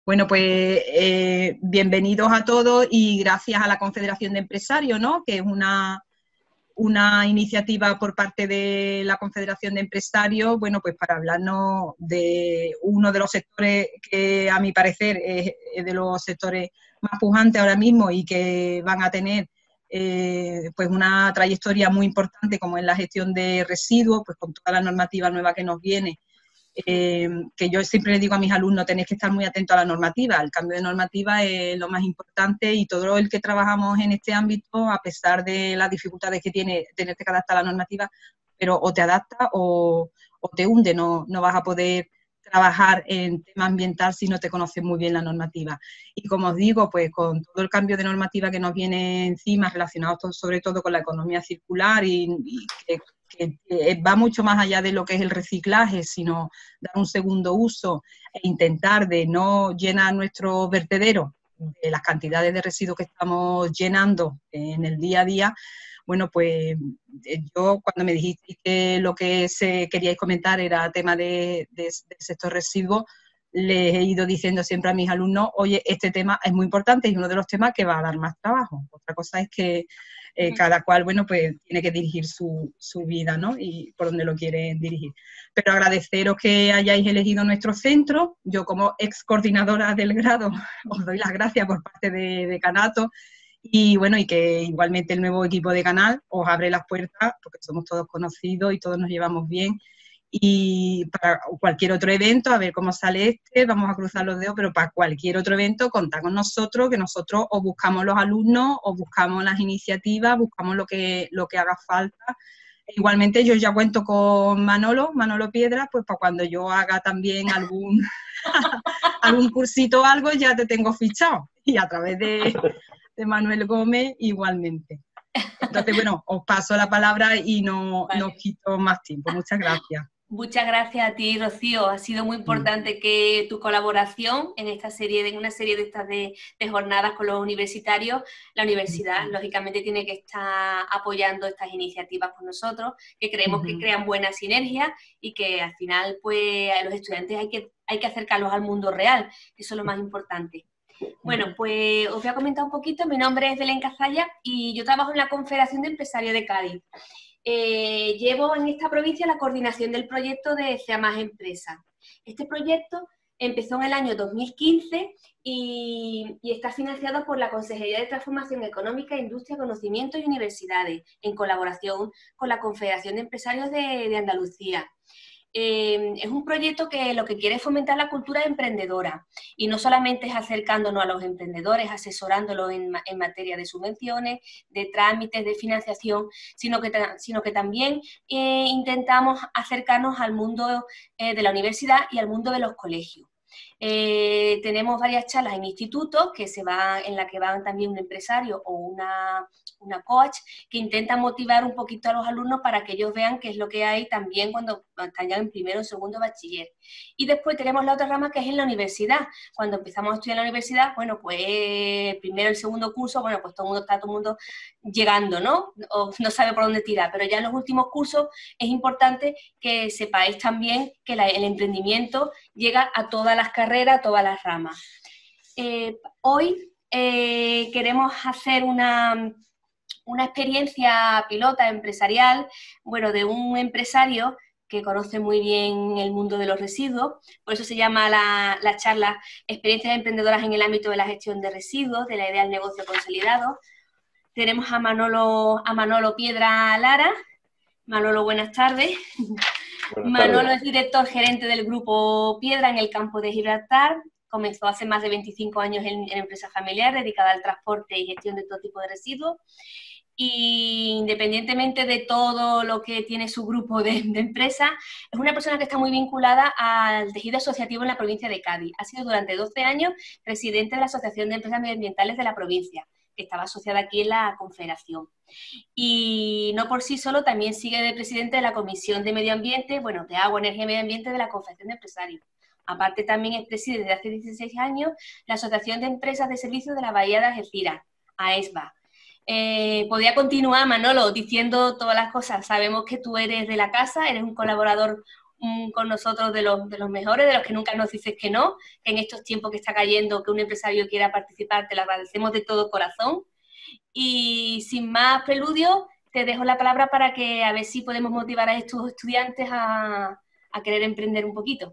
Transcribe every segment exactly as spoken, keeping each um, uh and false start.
Bueno, pues eh, bienvenidos a todos y gracias a la Confederación de Empresarios, ¿no? Que es una, una iniciativa por parte de la Confederación de Empresarios, bueno, pues para hablarnos de uno de los sectores que a mi parecer es, es de los sectores más pujantes ahora mismo y que van a tener eh, pues una trayectoria muy importante como es la gestión de residuos, pues con toda la normativa nueva que nos viene. Eh, que yo siempre le digo a mis alumnos, tenéis que estar muy atentos a la normativa, el cambio de normativa es lo más importante y todo el que trabajamos en este ámbito, a pesar de las dificultades que tiene tenerte que adaptar a la normativa, pero o te adapta o, o te hunde, no, no vas a poder trabajar en tema ambiental si no te conoces muy bien la normativa. Y como os digo, pues con todo el cambio de normativa que nos viene encima, relacionado todo, sobre todo con la economía circular y, y que que va mucho más allá de lo que es el reciclaje, sino dar un segundo uso e intentar de no llenar nuestro vertedero de las cantidades de residuos que estamos llenando en el día a día. Bueno, pues yo cuando me dijiste que lo que se queríais comentar era tema de, de, del sector residuos, les he ido diciendo siempre a mis alumnos, oye, este tema es muy importante y es uno de los temas que va a dar más trabajo. Otra cosa es que eh, cada cual, bueno, pues tiene que dirigir su, su vida, ¿no? Y por donde lo quiere dirigir. Pero agradeceros que hayáis elegido nuestro centro. Yo como ex coordinadora del grado os doy las gracias por parte de, de Canato y bueno, y que igualmente el nuevo equipo de Canal os abre las puertas porque somos todos conocidos y todos nos llevamos bien. Y para cualquier otro evento, a ver cómo sale este, vamos a cruzar los dedos, pero para cualquier otro evento contad con nosotros, que nosotros os buscamos los alumnos, os buscamos las iniciativas, buscamos lo que, lo que haga falta. Igualmente yo ya cuento con Manolo, Manolo Piedra, pues para cuando yo haga también algún, algún cursito o algo, ya te tengo fichado. Y a través de, de Manuel Gómez igualmente. Entonces, bueno, os paso la palabra y no, vale. no os quito más tiempo. Muchas gracias. Muchas gracias a ti, Rocío. Ha sido muy importante sí. que tu colaboración en esta serie, en una serie de estas de, de jornadas con los universitarios, la universidad, sí. lógicamente, tiene que estar apoyando estas iniciativas con nosotros, que creemos uh-huh. que crean buena sinergia y que al final, pues, a los estudiantes hay que, hay que acercarlos al mundo real, que eso es lo más importante. Bueno, pues os voy a comentar un poquito. Mi nombre es Belén Cazalla y yo trabajo en la Confederación de Empresarios de Cádiz. Eh, llevo en esta provincia la coordinación del proyecto de C E A más Empresa. Este proyecto empezó en el año dos mil quince y, y está financiado por la Consejería de Transformación Económica, Industria, Conocimiento y Universidades, en colaboración con la Confederación de Empresarios de, de Andalucía. Eh, es un proyecto que lo que quiere es fomentar la cultura emprendedora y no solamente es acercándonos a los emprendedores, asesorándolos en, en materia de subvenciones, de trámites, de financiación, sino que, sino que también eh, intentamos acercarnos al mundo eh, de la universidad y al mundo de los colegios. Eh, tenemos varias charlas en institutos que se va, en la que van también un empresario o una, una coach que intentan motivar un poquito a los alumnos para que ellos vean qué es lo que hay también cuando están ya en primero o segundo bachiller. Y después tenemos la otra rama que es en la universidad. Cuando empezamos a estudiar en la universidad, bueno, pues primero el segundo curso, bueno, pues todo el mundo está todo el mundo llegando, ¿no? O no sabe por dónde tirar, pero ya en los últimos cursos es importante que sepáis también que la, el emprendimiento llega a todas las carreras, a todas las ramas. Eh, hoy eh, queremos hacer una, una experiencia pilota empresarial, bueno, de un empresario que conoce muy bien el mundo de los residuos, por eso se llama la, la charla Experiencias emprendedoras en el ámbito de la gestión de residuos, de la idea del negocio consolidado. Tenemos a Manolo, a Manolo Piedra Lara. Manolo, buenas tardes. Buenas Manolo tardes. Es director gerente del Grupo Piedra en el campo de Gibraltar. Comenzó hace más de veinticinco años en, en empresa familiar dedicada al transporte y gestión de todo tipo de residuos. Y independientemente de todo lo que tiene su grupo de, de empresas, es una persona que está muy vinculada al tejido asociativo en la provincia de Cádiz. Ha sido durante doce años presidente de la Asociación de Empresas Medioambientales de la provincia, que estaba asociada aquí en la Confederación. Y no por sí solo, también sigue de presidente de la Comisión de Medio Ambiente, bueno, de Agua, Energía y Medio Ambiente de la Confederación de Empresarios. Aparte también es presidente desde hace dieciséis años la Asociación de Empresas de Servicios de la Bahía de Algeciras, AESBA. Eh, podría continuar, Manolo, diciendo todas las cosas. Sabemos que tú eres de la casa, eres un colaborador mm, con nosotros de los, de los mejores, de los que nunca nos dices que no, que en estos tiempos que está cayendo, que un empresario quiera participar, te lo agradecemos de todo corazón. Y sin más preludio, te dejo la palabra para que a ver si podemos motivar a estos estudiantes a, a querer emprender un poquito.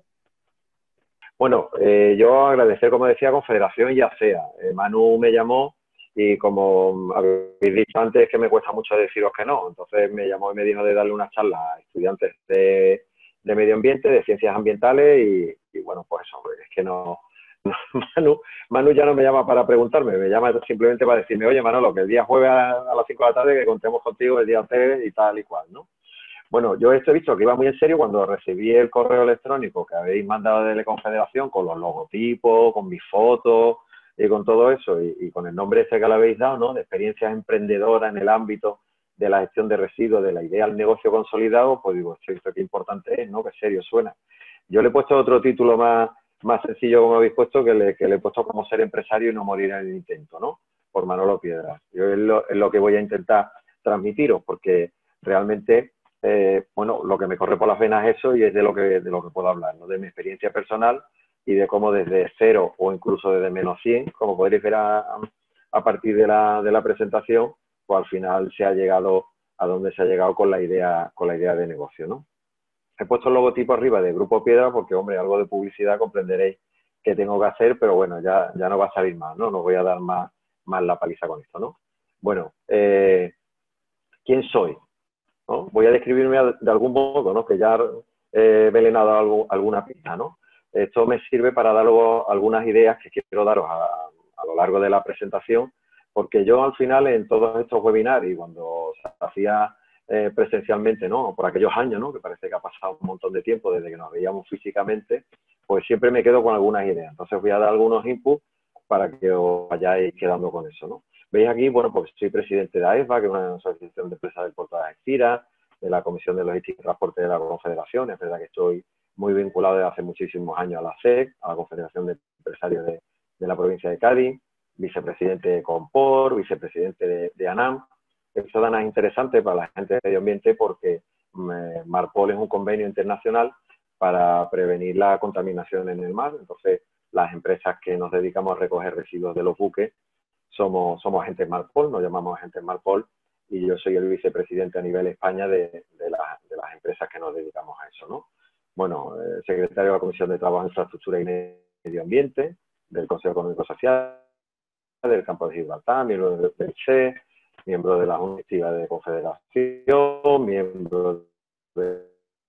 Bueno, eh, yo agradecer, como decía, Confederación y ASEA. Eh, Manu me llamó y como habéis dicho antes, que me cuesta mucho deciros que no. Entonces me llamó y me dijo de darle una charla a estudiantes de, de medio ambiente, de ciencias ambientales y, y bueno, pues eso, es que no, no... Manu, Manu ya no me llama para preguntarme, me llama simplemente para decirme, oye, Manolo, que el día jueves a, a las cinco de la tarde que contemos contigo el día tres y tal y cual, ¿no? Bueno, yo esto he visto que iba muy en serio cuando recibí el correo electrónico que habéis mandado de la Confederación con los logotipos, con mis fotos y con todo eso y, y con el nombre ese que le habéis dado, ¿no? De experiencias emprendedoras en el ámbito de la gestión de residuos, de la idea al negocio consolidado, pues digo, esto qué importante es, ¿no? Qué serio suena. Yo le he puesto otro título más, más sencillo, como habéis puesto, que le, que le he puesto como ser empresario y no morir en el intento, ¿no? Por Manolo Piedras. Yo es lo, es lo que voy a intentar transmitiros, porque realmente... Eh, bueno, lo que me corre por las venas es eso y es de lo que, de lo que puedo hablar, ¿no? De mi experiencia personal y de cómo desde cero o incluso desde menos cien, como podréis ver a, a partir de la, de la presentación, pues al final se ha llegado a donde se ha llegado con la idea, con la idea de negocio, ¿no? He puesto el logotipo arriba de Grupo Piedra porque, hombre, algo de publicidad comprenderéis que tengo que hacer, pero bueno, ya, ya no va a salir más, ¿no? No voy a dar más, más la paliza con esto, ¿no? Bueno, eh, ¿quién soy? ¿No? Voy a describirme de algún modo, ¿no? Que ya eh, me le ha dado algo, alguna pista, ¿no? Esto me sirve para dar luego algunas ideas que quiero daros a, a lo largo de la presentación, porque yo al final en todos estos webinars y cuando se hacía eh, presencialmente, ¿no? Por aquellos años, ¿no? Que parece que ha pasado un montón de tiempo desde que nos veíamos físicamente, pues siempre me quedo con algunas ideas. Entonces voy a dar algunos inputs para que os vayáis quedando con eso, ¿no? Veis aquí, bueno, pues soy presidente de A E F A, que es una asociación de empresas del puerto de Algeciras, de la Comisión de Logística y Transporte de la Confederación. Es verdad que estoy muy vinculado desde hace muchísimos años a la C E C, a la Confederación de Empresarios de, de la provincia de Cádiz, vicepresidente de Compor, vicepresidente de, de ANAM. Esto es interesante para la gente de medio ambiente porque eh, Marpol es un convenio internacional para prevenir la contaminación en el mar. Entonces, las empresas que nos dedicamos a recoger residuos de los buques Somos, somos agentes Marpol, nos llamamos agentes Marpol y yo soy el vicepresidente a nivel España de, de, la, de las empresas que nos dedicamos a eso, ¿no? Bueno, eh, secretario de la Comisión de Trabajo, Infraestructura y Medio Ambiente, del Consejo Económico y Social, del Campo de Gibraltar, miembro del P C, miembro de la Junta Directiva de Confederación, miembro de,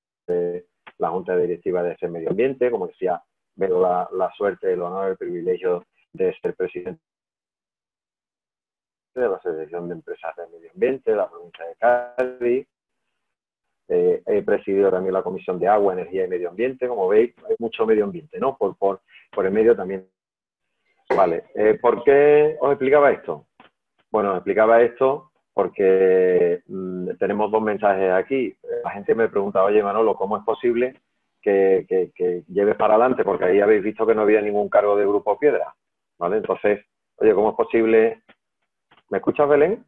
de la Junta Directiva de ese Medio Ambiente, como decía, veo la, la suerte, el honor, el privilegio de ser presidente de la Asociación de Empresas de Medio Ambiente de la provincia de Cádiz. Eh, he presidido también la Comisión de Agua, Energía y Medio Ambiente. Como veis, hay mucho medio ambiente, ¿no? Por, por, por el medio también. Vale, eh, ¿por qué os explicaba esto? Bueno, os explicaba esto porque mmm, tenemos dos mensajes aquí. La gente me pregunta, oye, Manolo, ¿cómo es posible que, que, que lleves para adelante? Porque ahí habéis visto que no había ningún cargo de Grupo Piedra, ¿vale? Entonces, oye, ¿cómo es posible? ¿Me escuchas, Belén?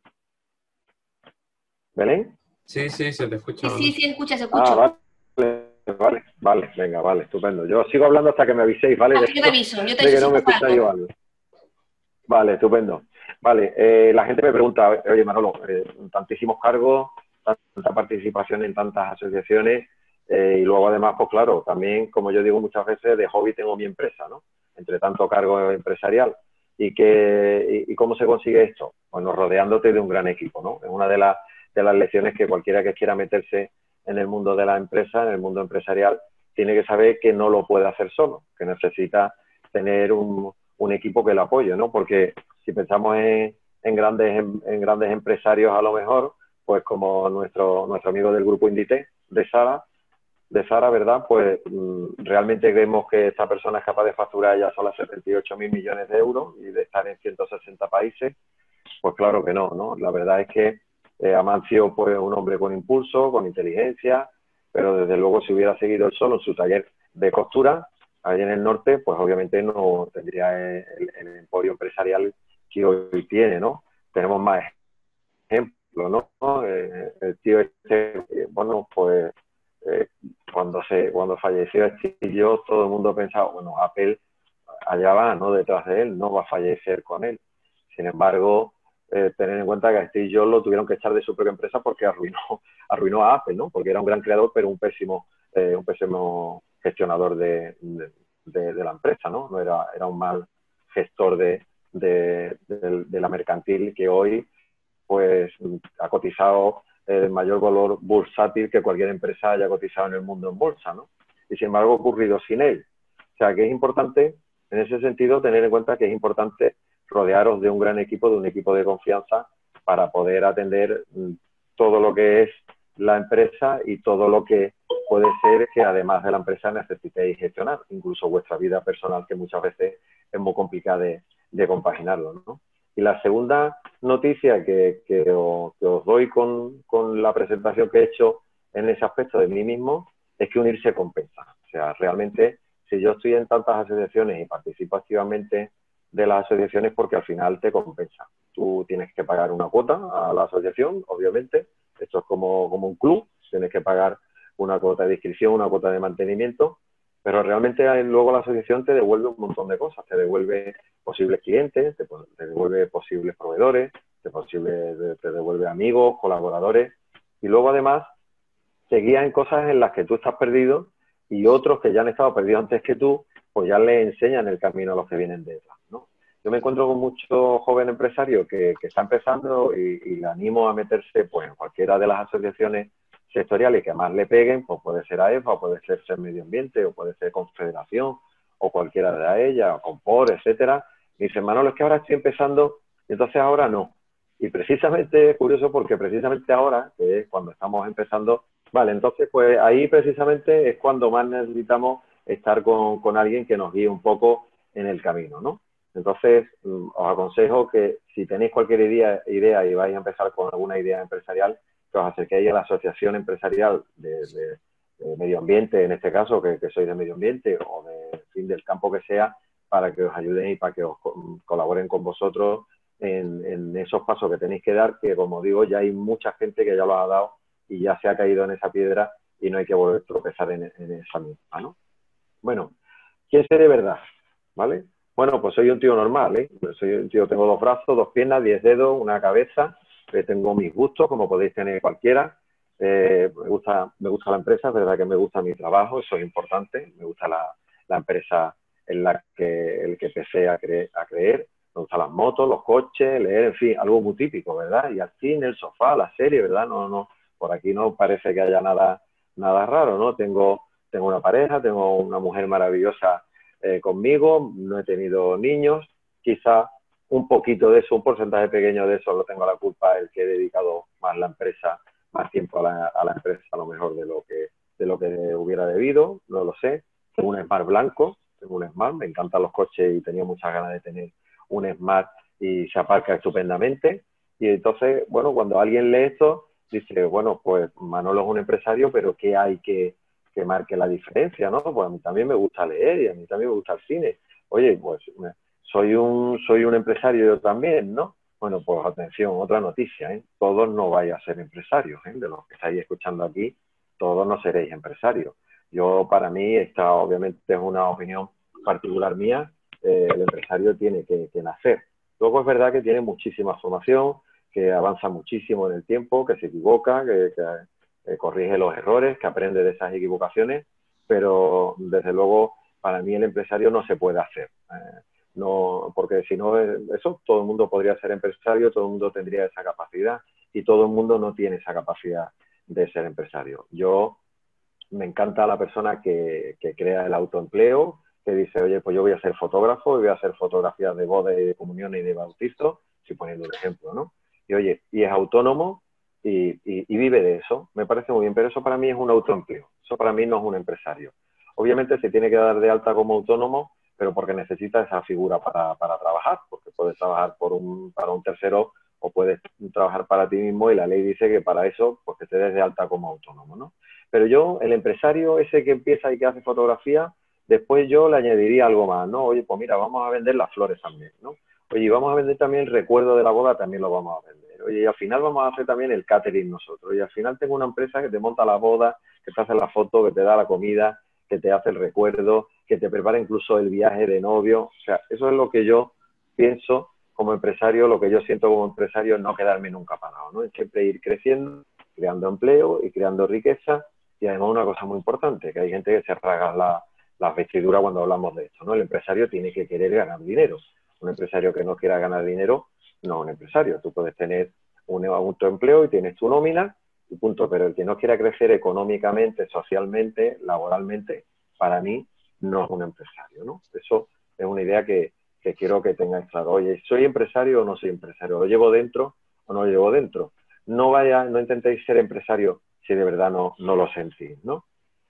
¿Belén? Sí, sí, se te escucha. Sí, sí, sí, escucha, se Ah, escucha. vale, vale, vale, venga, vale, estupendo. Yo sigo hablando hasta que me aviséis, ¿vale? Vale, De, yo te aviso, yo te de aviso que no si me pasa escucháis algo. algo. Vale, estupendo. Vale, eh, la gente me pregunta, oye, Manolo, eh, tantísimos cargos, tanta participación en tantas asociaciones eh, y luego además, pues claro, también, como yo digo muchas veces, de hobby tengo mi empresa, ¿no? Entre tanto cargo empresarial. ¿Y, que, y, y cómo se consigue esto? Bueno, rodeándote de un gran equipo, ¿no? Es una de, la, de las lecciones que cualquiera que quiera meterse en el mundo de la empresa, en el mundo empresarial, tiene que saber que no lo puede hacer solo, que necesita tener un, un equipo que lo apoye, ¿no? Porque si pensamos en, en, grandes, en, en grandes empresarios a lo mejor, pues como nuestro, nuestro amigo del grupo Indite, de Sara, de Sara, ¿verdad? Pues mmm, realmente vemos que esta persona es capaz de facturar ya sola setenta y ocho mil millones de euros y de estar en ciento sesenta países. Pues claro que no, ¿no? La verdad es que eh, Amancio, pues, un hombre con impulso, con inteligencia, pero desde luego si hubiera seguido él solo en su taller de costura, allá en el norte, pues obviamente no tendría el, el emporio empresarial que hoy tiene, ¿no? Tenemos más ejemplos, ¿no? Eh, el tío este, eh, bueno, pues eh, cuando se cuando cuando falleció Steve Jobs, todo el mundo pensaba, bueno, Apple allá va, ¿no? Detrás de él, no va a fallecer con él. Sin embargo, eh, tener en cuenta que a Steve Jobs lo tuvieron que echar de su propia empresa porque arruinó, arruinó a Apple, ¿no? Porque era un gran creador, pero un pésimo, eh, un pésimo gestionador de, de, de, de la empresa, ¿no? No era, era un mal gestor de, de, de, de la mercantil que hoy pues ha cotizado el mayor valor bursátil que cualquier empresa haya cotizado en el mundo en bolsa, ¿no? Y sin embargo ha ocurrido sin él. O sea que es importante, en ese sentido, tener en cuenta que es importante rodearos de un gran equipo, de un equipo de confianza para poder atender todo lo que es la empresa y todo lo que puede ser que además de la empresa necesitéis gestionar, incluso vuestra vida personal, que muchas veces es muy complicada de, de compaginarlo, ¿no? Y la segunda noticia que, que, os, que os doy con, con la presentación que he hecho en ese aspecto de mí mismo es que unirse compensa. O sea, realmente, si yo estoy en tantas asociaciones y participo activamente de las asociaciones, porque al final te compensa. Tú tienes que pagar una cuota a la asociación, obviamente. Esto es como, como un club, tienes que pagar una cuota de inscripción, una cuota de mantenimiento, pero realmente luego la asociación te devuelve un montón de cosas. Te devuelve posibles clientes, te, te devuelve posibles proveedores, te, posible, te devuelve amigos, colaboradores, y luego además te guía en cosas en las que tú estás perdido y otros que ya han estado perdidos antes que tú, pues ya le enseñan el camino a los que vienen detrás, ¿no? Yo me encuentro con muchos jóvenes empresarios que, que están empezando y, y le animo a meterse pues, en cualquiera de las asociaciones sectoriales que más le peguen, pues puede ser A E F A, o puede ser Ser Medio Ambiente, o puede ser Confederación, o cualquiera de ellas, o Compor, etcétera. Y dicen, Manolo, es que ahora estoy empezando, y entonces ahora no. Y precisamente es curioso porque precisamente ahora, que es cuando estamos empezando, vale, entonces pues ahí precisamente es cuando más necesitamos estar con, con alguien que nos guíe un poco en el camino, ¿no? Entonces, os aconsejo que si tenéis cualquier idea, idea y vais a empezar con alguna idea empresarial, que os acerquéis a la asociación empresarial de, de, de medio ambiente, en este caso, que, que sois de medio ambiente o de en fin, del campo que sea, para que os ayuden y para que os colaboren con vosotros en, en esos pasos que tenéis que dar, que como digo, ya hay mucha gente que ya lo ha dado y ya se ha caído en esa piedra y no hay que volver a tropezar en, en esa misma, ¿no? Bueno, ¿quién sé de verdad? ¿Vale? Bueno, pues soy un tío normal, ¿eh? Soy un tío, tengo dos brazos, dos piernas, diez dedos, una cabeza, eh, tengo mis gustos, como podéis tener cualquiera. Eh, me gusta, me gusta la empresa, es verdad que me gusta mi trabajo, eso es importante. Me gusta la, la empresa en la que, el que empecé a, cre a creer. Me gustan las motos, los coches, leer, en fin, algo muy típico, ¿verdad? Y al cine, el sofá, la serie, ¿verdad? No, no, por aquí no parece que haya nada, nada raro, ¿no? Tengo, tengo una pareja, tengo una mujer maravillosa eh, conmigo, no he tenido niños, quizá un poquito de eso, un porcentaje pequeño de eso lo tengo a la culpa el que he dedicado más la empresa, más tiempo a la, a la empresa a lo mejor de lo que de lo que hubiera debido, no lo sé. Tengo un Smart blanco, tengo un Smart, me encantan los coches y tenía muchas ganas de tener un Smart y se aparca estupendamente. Y entonces, bueno, cuando alguien lee esto, dice, bueno, pues Manolo es un empresario, pero ¿qué hay que, que marque la diferencia, no? Pues a mí también me gusta leer y a mí también me gusta el cine. Oye, pues soy un, soy un empresario yo también, ¿no? Bueno, pues atención, otra noticia, ¿eh? Todos no vais a ser empresarios, ¿eh? De los que estáis escuchando aquí, todos no seréis empresarios. Yo, para mí, esta obviamente es una opinión particular mía, eh, el empresario tiene que, que nacer. Luego es verdad que tiene muchísima formación, que avanza muchísimo en el tiempo, que se equivoca, que, que eh, corrige los errores, que aprende de esas equivocaciones, pero desde luego para mí el empresario no se puede hacer. Eh, no, porque si no, eso todo el mundo podría ser empresario, todo el mundo tendría esa capacidad y todo el mundo no tiene esa capacidad de ser empresario. Yo me encanta la persona que, que crea el autoempleo, que dice, oye, pues yo voy a ser fotógrafo y voy a hacer fotografías de boda y de comunión y de bautizo, estoy poniendo un ejemplo, ¿no? Y oye, y es autónomo y, y, y vive de eso, me parece muy bien, pero eso para mí es un autoempleo, eso para mí no es un empresario. Obviamente se tiene que dar de alta como autónomo, pero porque necesita esa figura para, para trabajar, porque puedes trabajar por un, para un tercero o puedes trabajar para ti mismo y la ley dice que para eso pues que te des de alta como autónomo, ¿no? Pero yo, el empresario ese que empieza y que hace fotografía, después yo le añadiría algo más, ¿no? Oye, pues mira, vamos a vender las flores también, ¿no? Oye, vamos a vender también el recuerdo de la boda, también lo vamos a vender. Oye, y al final vamos a hacer también el catering nosotros. Y al final tengo una empresa que te monta la boda, que te hace la foto, que te da la comida, que te hace el recuerdo, que te prepara incluso el viaje de novio. O sea, eso es lo que yo pienso como empresario, lo que yo siento como empresario es no quedarme nunca parado, ¿no? Es siempre ir creciendo, creando empleo y creando riqueza. Y además una cosa muy importante, que hay gente que se rasga la, las vestiduras cuando hablamos de esto, ¿no? El empresario tiene que querer ganar dinero. Un empresario que no quiera ganar dinero no es un empresario. Tú puedes tener un autoempleo y tienes tu nómina y punto, pero el que no quiera crecer económicamente, socialmente, laboralmente, para mí no es un empresario, ¿no? Eso es una idea que, que quiero que tengáis claro. Oye, ¿soy empresario o no soy empresario? ¿Lo llevo dentro o no lo llevo dentro? No vaya, no intentéis ser empresario si de verdad no, no lo sentís, ¿no?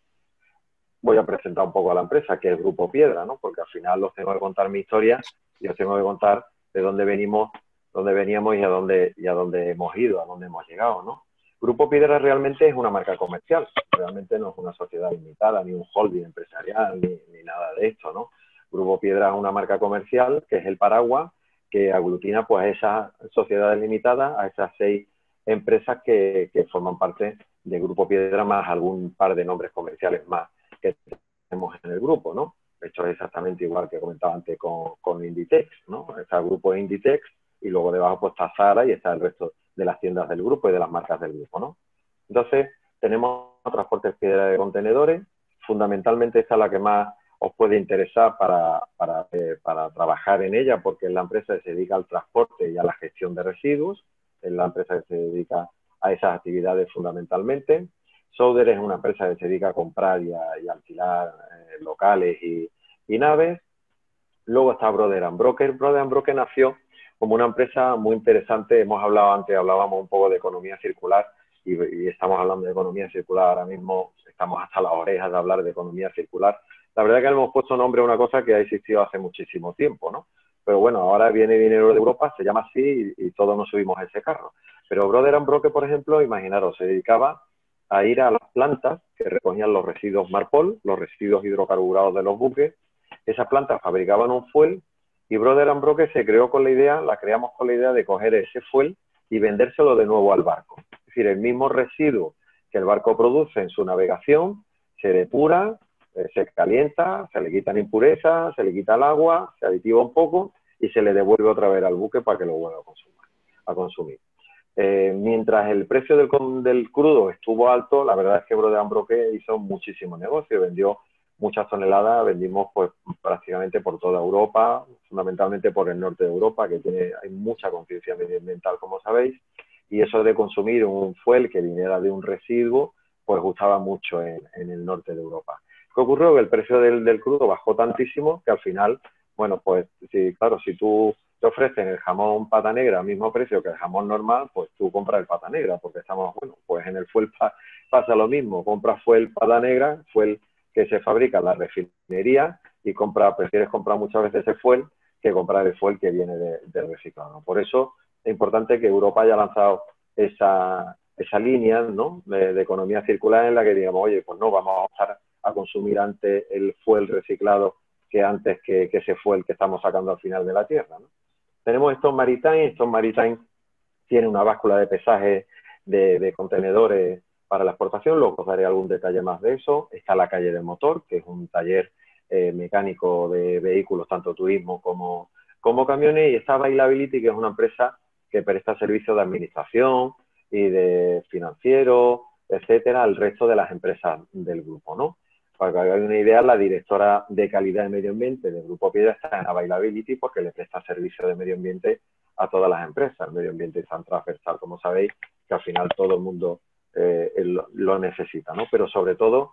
Voy a presentar un poco a la empresa, que es Grupo Piedra, ¿no? Porque al final os tengo que contar mi historia y os tengo que contar de dónde venimos, dónde veníamos y a dónde, y a dónde hemos ido, a dónde hemos llegado, ¿no? Grupo Piedra realmente es una marca comercial, realmente no es una sociedad limitada, ni un holding empresarial, ni, ni nada de esto, ¿no? Grupo Piedra es una marca comercial que es el paraguas que aglutina pues a esas sociedades limitadas, a esas seis empresas que, que forman parte de Grupo Piedra, más algún par de nombres comerciales más que tenemos en el grupo, ¿no? Esto es exactamente igual que comentaba antes con, con Inditex, ¿no? Está el grupo Inditex y luego debajo pues está Zara y está el resto de las tiendas del grupo y de las marcas del grupo, ¿no? Entonces, tenemos Transportes Piedra de contenedores, fundamentalmente esta es la que más os puede interesar para, para, eh, para trabajar en ella, porque es la empresa que se dedica al transporte y a la gestión de residuos, es la empresa que se dedica a esas actividades fundamentalmente. Souder es una empresa que se dedica a comprar y, a, y a alquilar eh, locales y, y naves. Luego está Brother and Broker. Brother and Broker nació como una empresa muy interesante. Hemos hablado antes, hablábamos un poco de economía circular y, y estamos hablando de economía circular. Ahora mismo estamos hasta las orejas de hablar de economía circular. La verdad es que le hemos puesto nombre a una cosa que ha existido hace muchísimo tiempo, ¿no? Pero bueno, ahora viene dinero de Europa, se llama así y, y todos nos subimos a ese carro. Pero Brother and Broker, por ejemplo, imaginaros, se dedicaba a ir a las plantas que recogían los residuos Marpol, los residuos hidrocarburados de los buques. Esas plantas fabricaban un fuel y Brother and Broker se creó con la idea, la creamos con la idea de coger ese fuel y vendérselo de nuevo al barco. Es decir, el mismo residuo que el barco produce en su navegación se depura, eh, se calienta, se le quitan impurezas, se le quita el agua, se aditiva un poco y se le devuelve otra vez al buque para que lo vuelva a consumir. A consumir. Eh, mientras el precio del, del crudo estuvo alto, la verdad es que Brother and Broker hizo muchísimo negocio, vendió muchas toneladas, vendimos pues prácticamente por toda Europa, fundamentalmente por el norte de Europa, que tiene, hay mucha conciencia medioambiental, como sabéis, y eso de consumir un fuel que viniera de un residuo, pues gustaba mucho en, en el norte de Europa. ¿Qué ocurrió? Que el precio del, del crudo bajó tantísimo que al final, bueno, pues sí, claro, si tú te ofrecen el jamón pata negra al mismo precio que el jamón normal, pues tú compras el pata negra, porque estamos, bueno, pues en el fuel pa pasa lo mismo, compras fuel pata negra, fuel que se fabrica en la refinería y compra, prefieres comprar muchas veces ese fuel que comprar el fuel que viene de, de reciclado. Por eso es importante que Europa haya lanzado esa, esa línea, ¿no?, de, de economía circular en la que digamos, oye, pues no, vamos a pasar a consumir antes el fuel reciclado que antes que, que ese fuel que estamos sacando al final de la Tierra, ¿no? Tenemos estos Maritime, estos Maritime tienen una báscula de pesaje de, de contenedores para la exportación, luego os daré algún detalle más de eso. Está la calle del motor, que es un taller eh, mecánico de vehículos, tanto turismo como, como camiones, y está Bailability, que es una empresa que presta servicios de administración y de financiero, etcétera, al resto de las empresas del grupo, ¿no? Para que hagáis una idea, la directora de calidad de medio ambiente del Grupo Piedra está en Availability porque le presta servicio de medio ambiente a todas las empresas. El medio ambiente es tan transversal, como sabéis, que al final todo el mundo eh, lo, lo necesita, ¿no? Pero sobre todo,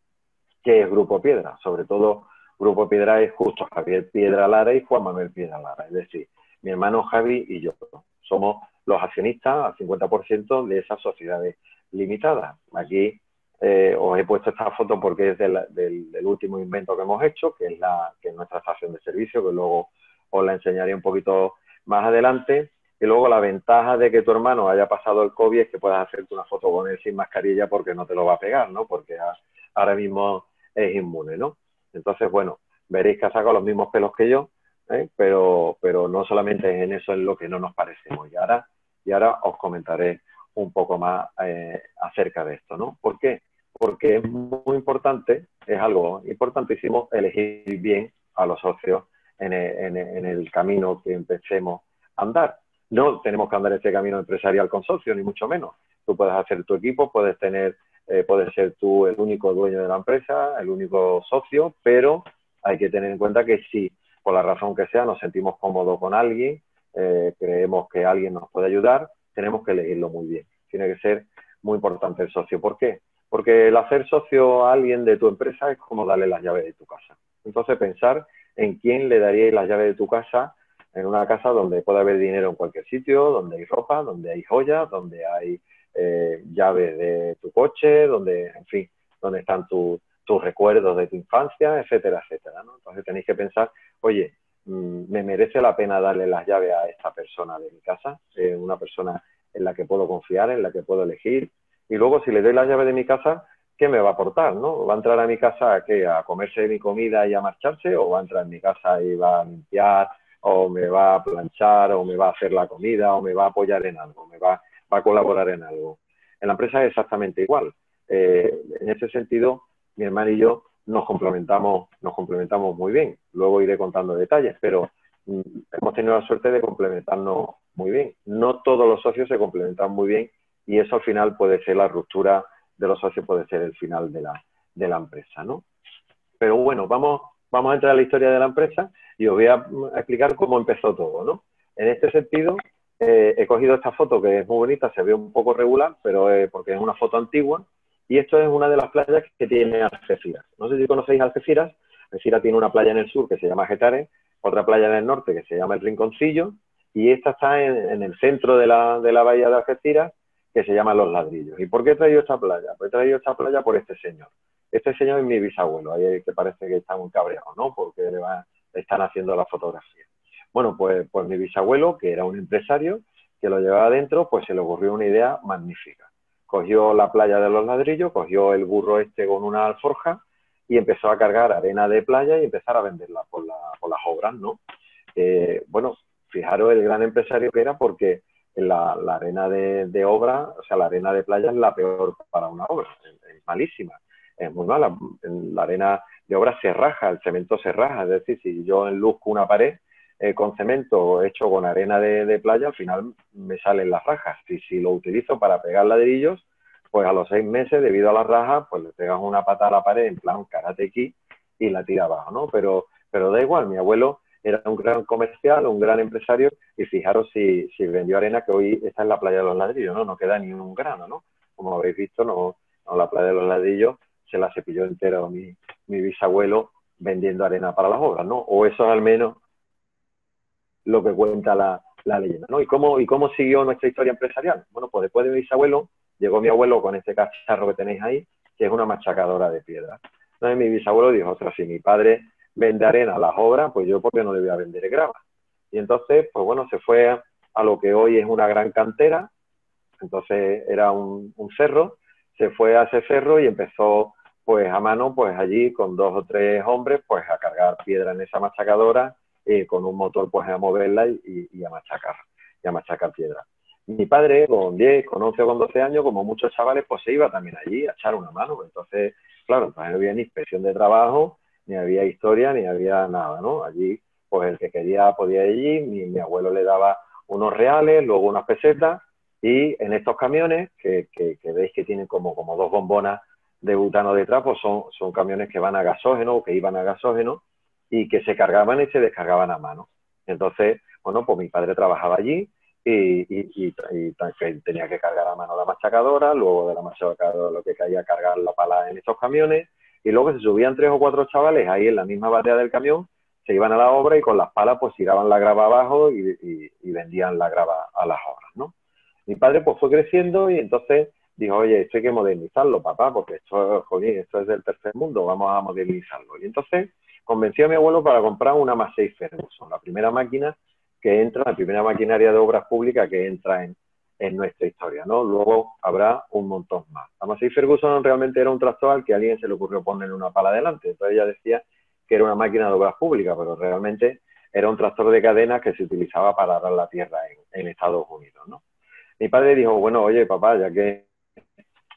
¿qué es Grupo Piedra? Sobre todo, Grupo Piedra es justo Javier Piedra Lara y Juan Manuel Piedra Lara. Es decir, mi hermano Javi y yo somos los accionistas al cincuenta por ciento de esas sociedades limitadas. Aquí Eh, os he puesto esta foto porque es del, del, del último invento que hemos hecho, que es, la, que es nuestra estación de servicio, que luego os la enseñaré un poquito más adelante. Y luego la ventaja de que tu hermano haya pasado el COVID es que puedas hacerte una foto con él sin mascarilla porque no te lo va a pegar, ¿no? Porque a, ahora mismo es inmune, ¿no? Entonces, bueno, veréis que ha sacado los mismos pelos que yo, ¿eh? pero, pero no solamente es en eso en lo que no nos parecemos. Y ahora, y ahora os comentaré un poco más eh, acerca de esto, ¿no? ¿Por qué? porque es muy importante, es algo importantísimo elegir bien a los socios en el, en el, en el camino que empecemos a andar. No tenemos que andar ese camino empresarial con socios, ni mucho menos. Tú puedes hacer tu equipo, puedes tener, eh, puedes ser tú el único dueño de la empresa, el único socio, pero hay que tener en cuenta que si, por la razón que sea, nos sentimos cómodos con alguien, eh, creemos que alguien nos puede ayudar, tenemos que elegirlo muy bien. Tiene que ser muy importante el socio. ¿Por qué? Porque el hacer socio a alguien de tu empresa es como darle las llaves de tu casa. Entonces, pensar en quién le daríais las llaves de tu casa, en una casa donde puede haber dinero en cualquier sitio, donde hay ropa, donde hay joyas, donde hay eh, llaves de tu coche, donde, en fin, donde están tu, tus recuerdos de tu infancia, etcétera, etcétera, ¿no? Entonces tenéis que pensar, oye, mmm, ¿me merece la pena darle las llaves a esta persona de mi casa? Eh, una persona en la que puedo confiar, en la que puedo elegir. Y luego, si le doy las llaves de mi casa, ¿qué me va a aportar, no? ¿Va a entrar a mi casa a qué? ¿A comerse mi comida y a marcharse? ¿O va a entrar en mi casa y va a limpiar? ¿O me va a planchar? ¿O me va a hacer la comida? ¿O me va a apoyar en algo? ¿Me va, va a colaborar en algo? En la empresa es exactamente igual. Eh, en ese sentido, mi hermano y yo nos complementamos, nos complementamos muy bien. Luego iré contando detalles, pero mm, hemos tenido la suerte de complementarnos muy bien. No todos los socios se complementan muy bien y eso al final puede ser la ruptura de los socios, puede ser el final de la, de la empresa, ¿no? Pero bueno, vamos, vamos a entrar a la historia de la empresa y os voy a explicar cómo empezó todo, ¿no? En este sentido, eh, he cogido esta foto que es muy bonita, se ve un poco regular, pero eh, porque es una foto antigua, y esto es una de las playas que tiene Algeciras. No sé si conocéis Algeciras. Algeciras tiene una playa en el sur que se llama Getares, otra playa en el norte que se llama El Rinconcillo, y esta está en, en el centro de la, de la bahía de Algeciras, que se llama Los Ladrillos. ¿Y por qué he traído esta playa? Pues he traído esta playa por este señor. Este señor es mi bisabuelo, ahí que parece que está muy cabreado, ¿no? Porque le, va, le están haciendo la fotografía. Bueno, pues, pues mi bisabuelo, que era un empresario, que lo llevaba adentro, pues se le ocurrió una idea magnífica. Cogió la playa de Los Ladrillos, cogió el burro este con una alforja y empezó a cargar arena de playa y empezar a venderla por, la, por las obras, ¿no? Eh, bueno, fijaros el gran empresario que era, porque la, la arena de, de obra, o sea, la arena de playa es la peor para una obra, es, es malísima, es muy mala. La arena de obra se raja, el cemento se raja, es decir, si yo enluzco una pared eh, con cemento hecho con arena de, de playa, al final me salen las rajas. Y si lo utilizo para pegar ladrillos, pues a los seis meses, debido a las rajas, pues le pegas una pata a la pared en plan karate kid y la tira abajo, ¿no? Pero, pero da igual, mi abuelo era un gran comercial, un gran empresario, y fijaros si, si vendió arena, que hoy está en la playa de Los Ladrillos, ¿no? No queda ni un grano, ¿no? Como habéis visto, no, no la playa de Los Ladrillos se la cepilló entera mi, mi bisabuelo vendiendo arena para las obras, ¿no? O eso es al menos lo que cuenta la, la leyenda, ¿no? ¿Y cómo, ¿Y cómo siguió nuestra historia empresarial? Bueno, pues después de mi bisabuelo, llegó mi abuelo con este cacharro que tenéis ahí, que es una machacadora de piedra. Entonces mi bisabuelo dijo, ostras, si mi padre vende arena a las obras, pues yo, ¿por qué no le voy a vender grava? Y entonces, pues bueno, se fue a, a lo que hoy es una gran cantera. Entonces era un, un cerro, se fue a ese cerro y empezó pues a mano, pues allí con dos o tres hombres, pues a cargar piedra en esa machacadora y con un motor pues a moverla y, y, y a machacar, y a machacar piedra. Mi padre con diez, con once o con doce años, como muchos chavales, pues se iba también allí a echar una mano. Entonces, claro, no había ni inspección de trabajo, ni había historia, ni había nada, ¿no? Allí, pues el que quería podía ir allí, mi, mi abuelo le daba unos reales, luego unas pesetas, y en estos camiones, que, que, que veis que tienen como, como dos bombonas de butano detrás, pues son, son camiones que van a gasógeno, o que iban a gasógeno, y que se cargaban y se descargaban a mano. Entonces, bueno, pues mi padre trabajaba allí, y, y, y, y tenía que cargar a mano la machacadora, luego de la machacadora lo que caía cargar la pala en estos camiones, y luego se subían tres o cuatro chavales ahí en la misma batea del camión, se iban a la obra y con las palas pues tiraban la grava abajo y, y, y vendían la grava a las obras, ¿no? Mi padre pues fue creciendo y entonces dijo, oye, esto hay que modernizarlo, papá, porque esto, joder, esto es del tercer mundo, vamos a modernizarlo. Y entonces convenció a mi abuelo para comprar una Massey Ferguson, la primera máquina que entra, la primera maquinaria de obras públicas que entra en, en nuestra historia, ¿no? Luego habrá un montón más. La Massey Ferguson realmente era un tractor al que a alguien se le ocurrió ponerle una pala delante. Entonces ella decía que era una máquina de obras públicas, pero realmente era un tractor de cadena que se utilizaba para arar la tierra en, en Estados Unidos, ¿no? Mi padre dijo, bueno, oye, papá, ya que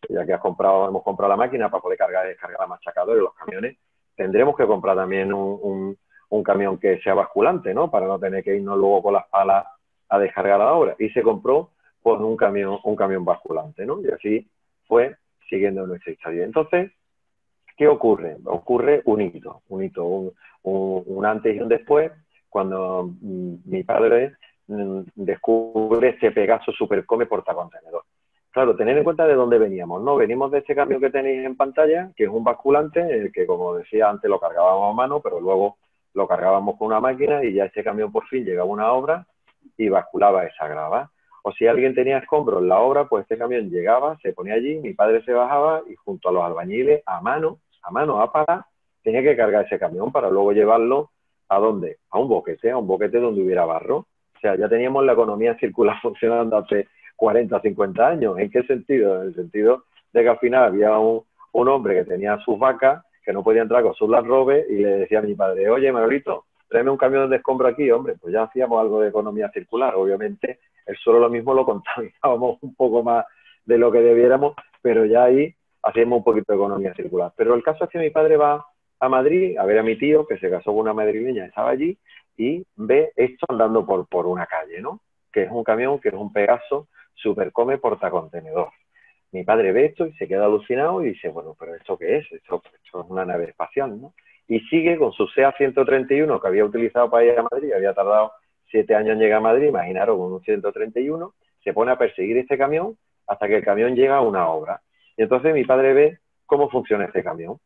ya que has comprado, hemos comprado la máquina para poder cargar y descargar la machacadora y los camiones, tendremos que comprar también un, un, un camión que sea basculante, ¿no? Para no tener que irnos luego con las palas a descargar la obra. Y se compró pues un camión, un camión basculante, ¿no? Y así fue siguiendo nuestra historia. Entonces, ¿qué ocurre? Ocurre un hito, un hito, un, un, un antes y un después, cuando mm, mi padre mm, descubre este Pegaso Supercome portacontenedor. Claro, tener en cuenta de dónde veníamos, ¿no? Venimos de este camión que tenéis en pantalla, que es un basculante, el que, como decía antes, lo cargábamos a mano, pero luego lo cargábamos con una máquina y ya este camión por fin llegaba a una obra y basculaba esa grava. O si alguien tenía escombros en la obra, pues este camión llegaba, se ponía allí, mi padre se bajaba y junto a los albañiles, a mano, a mano, a pala, tenía que cargar ese camión para luego llevarlo ¿a dónde? A un boquete, a un boquete donde hubiera barro. O sea, ya teníamos la economía circular funcionando hace cuarenta, cincuenta años. ¿En qué sentido? En el sentido de que al final había un, un hombre que tenía sus vacas, que no podía entrar con sus larrobes y le decía a mi padre, oye, Manolito, tráeme un camión de escombro aquí, hombre. Pues ya hacíamos algo de economía circular. Obviamente, el suelo lo mismo lo contaminábamos un poco más de lo que debiéramos, pero ya ahí hacíamos un poquito de economía circular. Pero el caso es que mi padre va a Madrid a ver a mi tío, que se casó con una madrileña, estaba allí, y ve esto andando por, por una calle, ¿no? Que es un camión, que es un Pegaso Supercome portacontenedor. Mi padre ve esto y se queda alucinado y dice, bueno, ¿pero esto qué es? Esto, esto es una nave espacial, ¿no? Y sigue con su SEA ciento treinta y uno que había utilizado para ir a Madrid, había tardado siete años en llegar a Madrid, imaginaros, con un ciento treinta y uno, se pone a perseguir este camión hasta que el camión llega a una obra. Y entonces mi padre ve cómo funciona este camión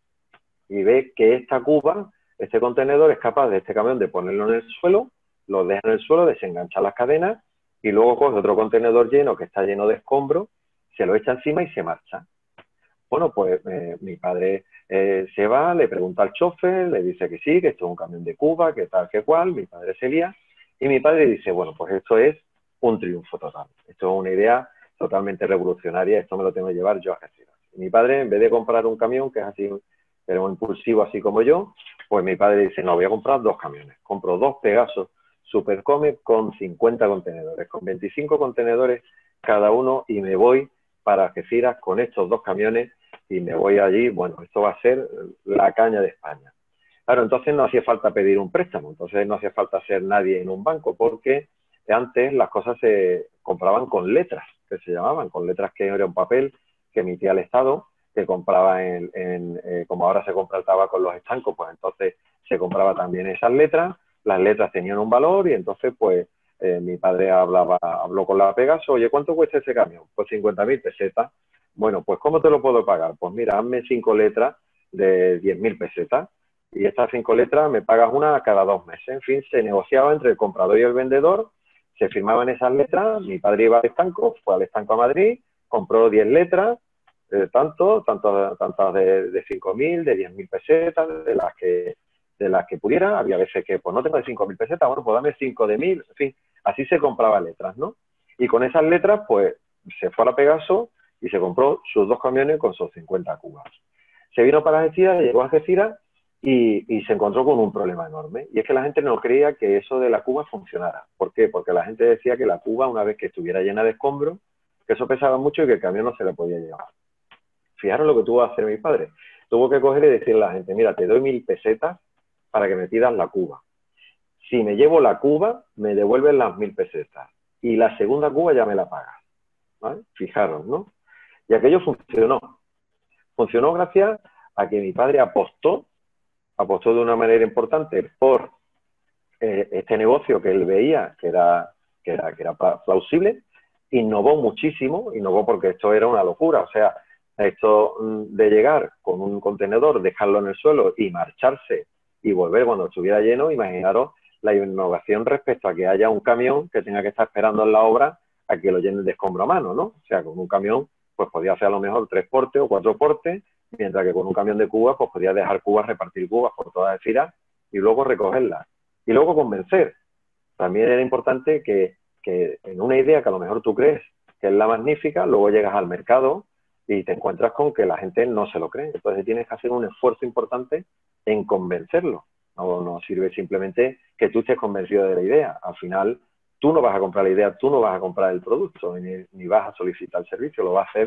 y ve que esta cuba, este contenedor, es capaz de este camión de ponerlo en el suelo, lo deja en el suelo, desengancha las cadenas y luego coge otro contenedor lleno que está lleno de escombros, se lo echa encima y se marcha. Bueno, pues eh, mi padre eh, se va, le pregunta al chofer, le dice que sí, que esto es un camión de Cuba, que tal, que cual, mi padre se lía, y mi padre dice, bueno, pues esto es un triunfo total, esto es una idea totalmente revolucionaria, esto me lo tengo que llevar yo a Algeciras. Y mi padre, en vez de comprar un camión, que es así, pero un impulsivo así como yo, pues mi padre dice, no, voy a comprar dos camiones, compro dos Pegasos Supercome con cincuenta contenedores, con veinticinco contenedores cada uno, y me voy para Algeciras con estos dos camiones y me voy allí, bueno, esto va a ser la caña de España. Claro, entonces no hacía falta pedir un préstamo, entonces no hacía falta ser nadie en un banco, porque antes las cosas se compraban con letras, que se llamaban, con letras que era un papel que emitía el Estado, que compraba en, en eh, como ahora se compra el tabaco en los estancos, pues entonces se compraba también esas letras, las letras tenían un valor y entonces pues eh, mi padre hablaba, habló con la Pegaso, oye, ¿cuánto cuesta ese camión? Pues cincuenta mil pesetas. Bueno, pues ¿cómo te lo puedo pagar? Pues mira, hazme cinco letras de diez mil pesetas y estas cinco letras me pagas una cada dos meses. En fin, se negociaba entre el comprador y el vendedor, se firmaban esas letras, mi padre iba al estanco, fue al estanco a Madrid, compró diez letras, eh, tanto, tanto, tantas de, de cinco mil, de diez mil pesetas, de las que de las que pudiera, había veces que pues no tengo de cinco mil pesetas, bueno, pues dame cinco de mil, en fin, así se compraba letras, ¿no? Y con esas letras, pues, se fue a la Pegaso y se compró sus dos camiones con sus cincuenta cubas. Se vino para Algeciras, llegó a Algeciras y, y se encontró con un problema enorme, y es que la gente no creía que eso de la cuba funcionara. ¿Por qué? Porque la gente decía que la cuba, una vez que estuviera llena de escombros, que eso pesaba mucho y que el camión no se le podía llevar. Fijaros lo que tuvo que hacer mi padre. Tuvo que coger y decirle a la gente, mira, te doy mil pesetas para que me pidas la cuba. Si me llevo la cuba, me devuelven las mil pesetas. Y la segunda cuba ya me la pagas. ¿Vale? Fijaros, ¿no? Y aquello funcionó. Funcionó gracias a que mi padre apostó, apostó de una manera importante por eh, este negocio que él veía que era, que era, que era plausible, innovó muchísimo, innovó porque esto era una locura. O sea, esto de llegar con un contenedor, dejarlo en el suelo y marcharse y volver cuando estuviera lleno, imaginaros la innovación respecto a que haya un camión que tenga que estar esperando en la obra a que lo llenen de escombro a mano, ¿no? O sea, con un camión pues podía hacer a lo mejor tres portes o cuatro portes, mientras que con un camión de cubas pues podía dejar cubas, repartir cubas por toda Algeciras y luego recogerlas. Y luego convencer. También era importante que, que en una idea que a lo mejor tú crees que es la magnífica, luego llegas al mercado y te encuentras con que la gente no se lo cree. Entonces tienes que hacer un esfuerzo importante en convencerlo. No, no sirve simplemente que tú estés convencido de la idea. Al final, tú no vas a comprar la idea, tú no vas a comprar el producto, ni, ni vas a solicitar el servicio, lo va a hacer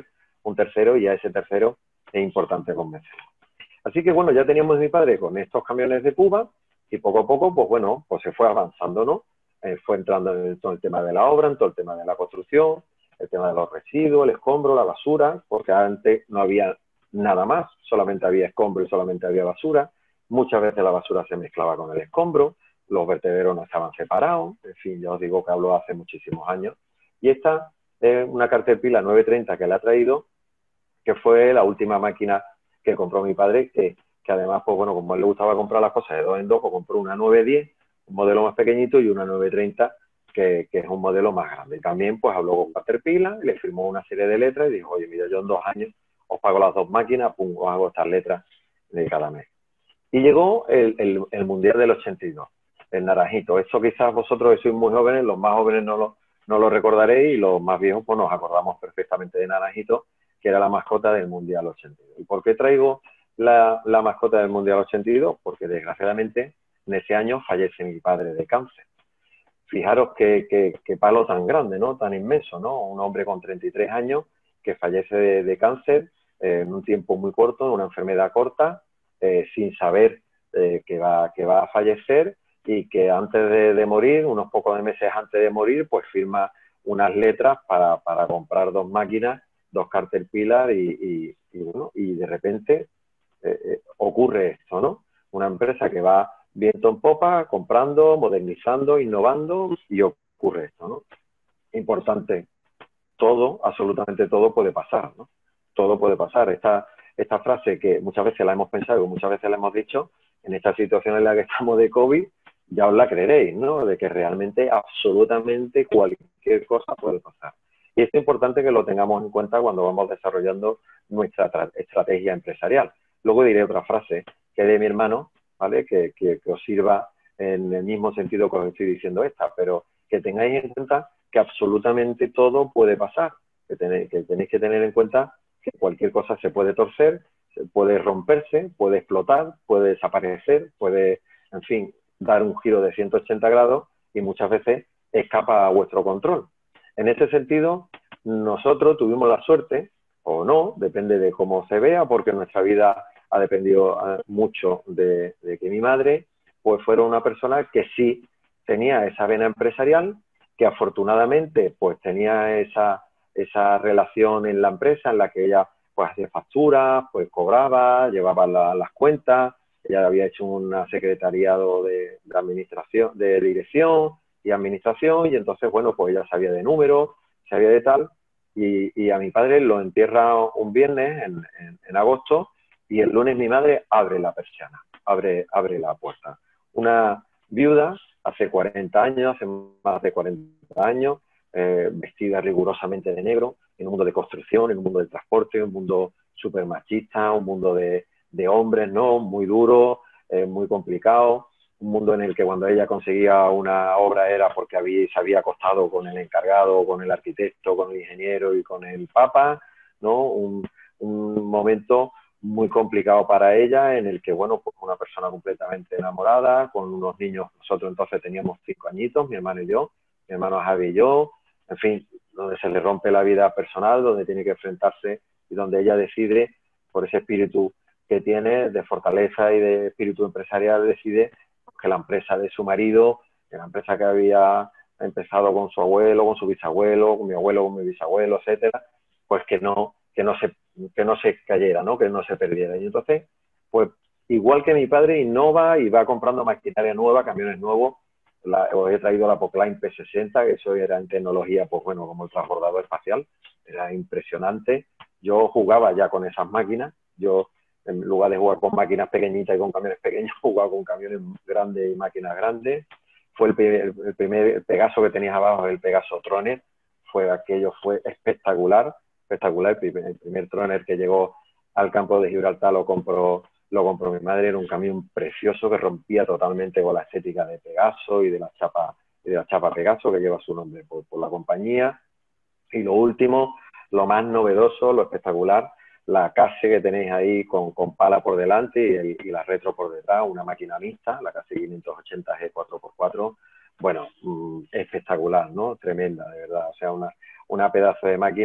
un tercero y a ese tercero es importante convencerlo. Así que bueno, ya teníamos a mi padre con estos camiones de Cuba y poco a poco, pues bueno, pues se fue avanzando, ¿no? Eh, fue entrando en todo el tema de la obra, en todo el tema de la construcción, el tema de los residuos, el escombro, la basura, porque antes no había nada más, solamente había escombro y solamente había basura. Muchas veces la basura se mezclaba con el escombro, los vertederos no estaban separados, en fin, ya os digo que hablo hace muchísimos años. Y esta es una Caterpillar nueve treinta que le ha traído, que fue la última máquina que compró mi padre, que, que además, pues bueno, como a él le gustaba comprar las cosas de dos en dos, pues compró una nueve diez, un modelo más pequeñito, y una nueve treinta, que, que es un modelo más grande. Y también, pues habló con Caterpillar, le firmó una serie de letras y dijo, oye, mira, yo en dos años os pago las dos máquinas, pum, os hago estas letras de cada mes. Y llegó el, el, el Mundial del ochenta y dos, el naranjito. Esto quizás vosotros que sois muy jóvenes, los más jóvenes no lo, no lo recordaréis, y los más viejos pues nos acordamos perfectamente de Naranjito, que era la mascota del Mundial ochenta y dos. ¿Y por qué traigo la, la mascota del Mundial ochenta y dos? Porque desgraciadamente en ese año fallece mi padre de cáncer. Fijaros qué, qué, qué palo tan grande, ¿no? Tan inmenso, ¿no? Un hombre con treinta y tres años que fallece de, de cáncer eh, en un tiempo muy corto, en una enfermedad corta, eh, sin saber eh, que, va, que va a fallecer, y que antes de, de morir, unos pocos de meses antes de morir, pues firma unas letras para, para comprar dos máquinas, dos Caterpillar, y, y, y, bueno, y de repente eh, eh, ocurre esto, ¿no? Una empresa que va viento en popa, comprando, modernizando, innovando, y ocurre esto, ¿no? Importante, todo, absolutamente todo puede pasar, ¿no? Todo puede pasar. Esta, esta frase que muchas veces la hemos pensado, muchas veces la hemos dicho, en esta situación en la que estamos de COVID, ya os la creeréis, ¿no? De que realmente, absolutamente cualquier cosa puede pasar. Y es importante que lo tengamos en cuenta cuando vamos desarrollando nuestra estrategia empresarial. Luego diré otra frase que es de mi hermano, ¿vale? Que, que, que os sirva en el mismo sentido que os estoy diciendo esta, pero que tengáis en cuenta que absolutamente todo puede pasar, que tenéis, que tenéis que tener en cuenta que cualquier cosa se puede torcer, puede romperse, puede explotar, puede desaparecer, puede, en fin, dar un giro de ciento ochenta grados, y muchas veces escapa a vuestro control. En este sentido, nosotros tuvimos la suerte, o no, depende de cómo se vea, porque nuestra vida ha dependido mucho de, de que mi madre pues fuera una persona que sí tenía esa vena empresarial, que afortunadamente pues tenía esa, esa relación en la empresa en la que ella pues hacía facturas, pues cobraba, llevaba la, las cuentas. Ella había hecho un secretariado de, de administración, de dirección y administración, y entonces, bueno, pues ella sabía de números, sabía de tal, y, y a mi padre lo entierra un viernes en, en, en agosto, y el lunes mi madre abre la persiana, abre, abre la puerta. Una viuda, hace cuarenta años, hace más de cuarenta años, eh, vestida rigurosamente de negro, en un mundo de construcción, en un mundo de transporte, un mundo súper machista, un mundo de, de hombres, ¿no? Muy duro, eh, muy complicado, un mundo en el que cuando ella conseguía una obra era porque había, se había acostado con el encargado, con el arquitecto, con el ingeniero y con el papa, ¿no? Un, un momento muy complicado para ella, en el que, bueno, pues una persona completamente enamorada, con unos niños. Nosotros entonces teníamos cinco añitos, mi hermano y yo, mi hermano Javi y yo, en fin, donde se le rompe la vida personal, donde tiene que enfrentarse, y donde ella decide, por ese espíritu que tiene de fortaleza y de espíritu empresarial, decide que la empresa de su marido, que la empresa que había empezado con su abuelo, con su bisabuelo, con mi abuelo, con mi bisabuelo, etcétera, pues que no, que no se, que no se cayera, ¿no? Que no se perdiera. Y entonces, pues igual que mi padre, innova y va comprando maquinaria nueva, camiones nuevos. La, os he traído la Pockline P sesenta, que eso era en tecnología, pues bueno, como el transbordador espacial, era impresionante. Yo jugaba ya con esas máquinas, yo en lugar de jugar con máquinas pequeñitas y con camiones pequeños, jugaba con camiones grandes y máquinas grandes. Fue el primer, el primer Pegaso que tenías abajo, el Pegaso Troner, fue aquello, fue espectacular, espectacular. El primer, el primer Troner que llegó al campo de Gibraltar lo compró, lo compró mi madre, era un camión precioso que rompía totalmente con la estética de Pegaso y de la chapa, y de la chapa Pegaso, que lleva su nombre por, por la compañía. Y lo último, lo más novedoso, lo espectacular, la Case que tenéis ahí con, con pala por delante y, el, y la retro por detrás, una máquina mixta, la Case quinientos ochenta G cuatro por cuatro, bueno, mmm, espectacular, ¿no? Tremenda, de verdad, o sea, una, una pedazo de máquina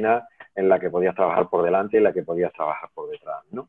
en la que podías trabajar por delante y en la que podías trabajar por detrás, ¿no?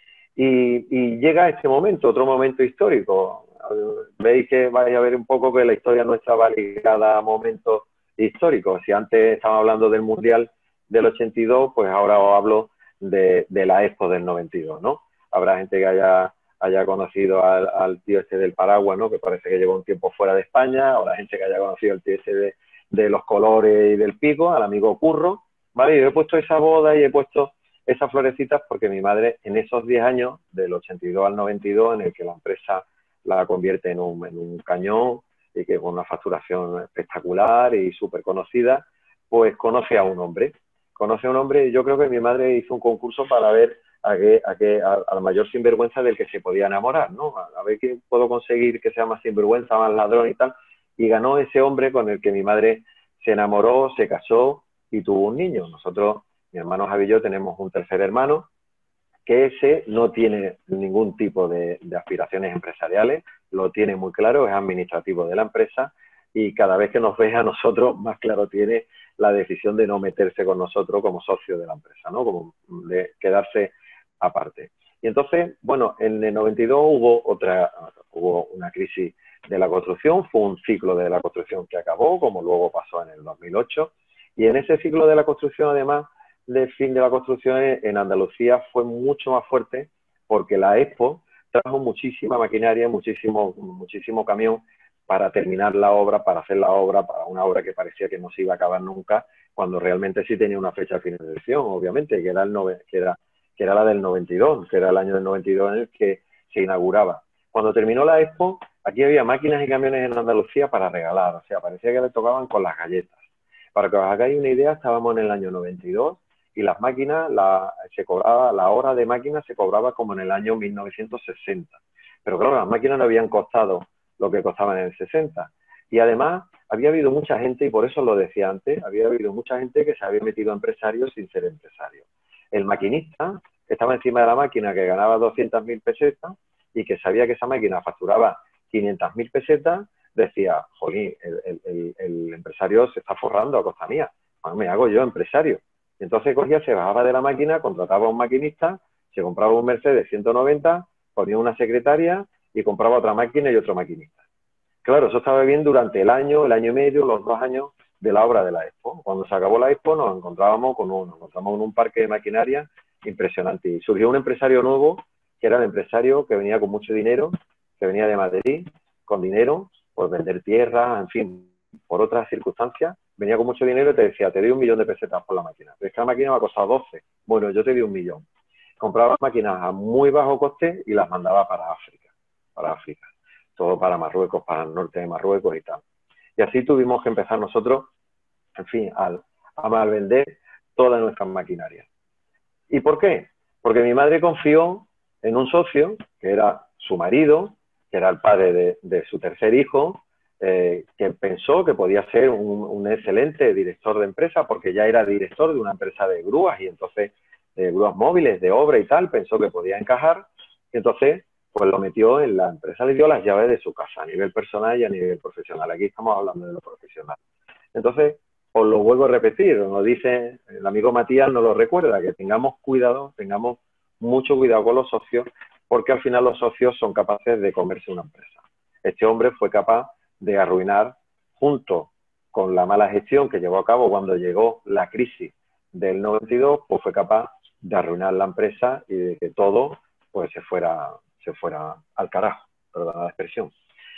Y, y llega este momento, otro momento histórico. Veis que vais a ver un poco que la historia nuestra va ligada a momentos históricos. Si antes estaba hablando del Mundial del ochenta y dos, pues ahora os hablo de, de la Expo del noventa y dos, ¿no? Habrá gente que haya, haya conocido al, al tío este del paraguas, ¿no? Que parece que llevó un tiempo fuera de España. Habrá gente que haya conocido al tío este de, de los colores y del pico, al amigo Curro, ¿vale? Yo he puesto esa boda y he puesto esas florecitas porque mi madre en esos diez años, del ochenta y dos al noventa y dos, en el que la empresa la convierte en un, en un cañón y que con una facturación espectacular y súper conocida, pues conoce a un hombre. Conoce a un hombre y yo creo que mi madre hizo un concurso para ver a, qué, a, qué, a, a la mayor sinvergüenza del que se podía enamorar, ¿no? A, a ver quién puedo conseguir que sea más sinvergüenza, más ladrón y tal. Y ganó ese hombre con el que mi madre se enamoró, se casó y tuvo un niño. Nosotros, mi hermano Javi y yo, tenemos un tercer hermano que ese no tiene ningún tipo de, de aspiraciones empresariales, lo tiene muy claro, es administrativo de la empresa y cada vez que nos ve a nosotros, más claro tiene la decisión de no meterse con nosotros como socio de la empresa, ¿no? Como de quedarse aparte. Y entonces, bueno, en el noventa y dos hubo otra, hubo una crisis de la construcción, fue un ciclo de la construcción que acabó, como luego pasó en el dos mil ocho, y en ese ciclo de la construcción, además, del fin de la construcción en Andalucía fue mucho más fuerte porque la Expo trajo muchísima maquinaria, muchísimo, muchísimo camión para terminar la obra, para hacer la obra, para una obra que parecía que no se iba a acabar nunca, cuando realmente sí tenía una fecha de finalización, obviamente, que era, el nove, que era, que era la del noventa y dos, que era el año del noventa y dos en el que se inauguraba. Cuando terminó la Expo, aquí había máquinas y camiones en Andalucía para regalar, o sea, parecía que le tocaban con las galletas. Para que os hagáis una idea, estábamos en el año noventa y dos y las máquinas, la, se cobraba, la hora de máquina se cobraba como en el año mil novecientos sesenta. Pero claro, las máquinas no habían costado lo que costaban en el sesenta. Y además, había habido mucha gente, y por eso lo decía antes, había habido mucha gente que se había metido a empresarios sin ser empresario. El maquinista que estaba encima de la máquina, que ganaba doscientas mil pesetas y que sabía que esa máquina facturaba quinientas mil pesetas, decía, jolín, el, el, el, el empresario se está forrando a costa mía, bueno, me hago yo empresario. Y entonces cogía, se bajaba de la máquina, contrataba a un maquinista, se compraba un Mercedes ciento noventa, ponía una secretaria y compraba otra máquina y otro maquinista. Claro, eso estaba bien durante el año, el año y medio, los dos años de la obra de la Expo. Cuando se acabó la Expo nos encontrábamos con un, nos encontramos en un parque de maquinaria impresionante. Y surgió un empresario nuevo, que era el empresario que venía con mucho dinero, que venía de Madrid, con dinero, por vender tierra, en fin, por otras circunstancias, venía con mucho dinero y te decía, te doy un millón de pesetas por la máquina. Pero es que la máquina me ha costado doce. Bueno, yo te di un millón. Compraba máquinas a muy bajo coste y las mandaba para África, para África. Todo para Marruecos, para el norte de Marruecos y tal. Y así tuvimos que empezar nosotros, en fin, al, a malvender todas nuestras maquinarias. ¿Y por qué? Porque mi madre confió en un socio, que era su marido, que era el padre de, de su tercer hijo, eh, que pensó que podía ser un, un excelente director de empresa, porque ya era director de una empresa de grúas, y entonces, de grúas móviles, de obra y tal, pensó que podía encajar, y entonces, pues lo metió en la empresa, le dio las llaves de su casa, a nivel personal y a nivel profesional. Aquí estamos hablando de lo profesional. Entonces, os lo vuelvo a repetir, nos dice, el amigo Matías nos lo recuerda, que tengamos cuidado, tengamos mucho cuidado con los socios, porque al final los socios son capaces de comerse una empresa. Este hombre fue capaz de arruinar, junto con la mala gestión que llevó a cabo cuando llegó la crisis del noventa y dos, pues fue capaz de arruinar la empresa y de que todo pues se fuera, se fuera al carajo, perdón la expresión.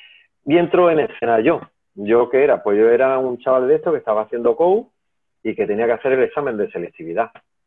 Y entró en escena yo. ¿Yo qué era? Pues yo era un chaval de esto que estaba haciendo C O U y que tenía que hacer el examen de selectividad.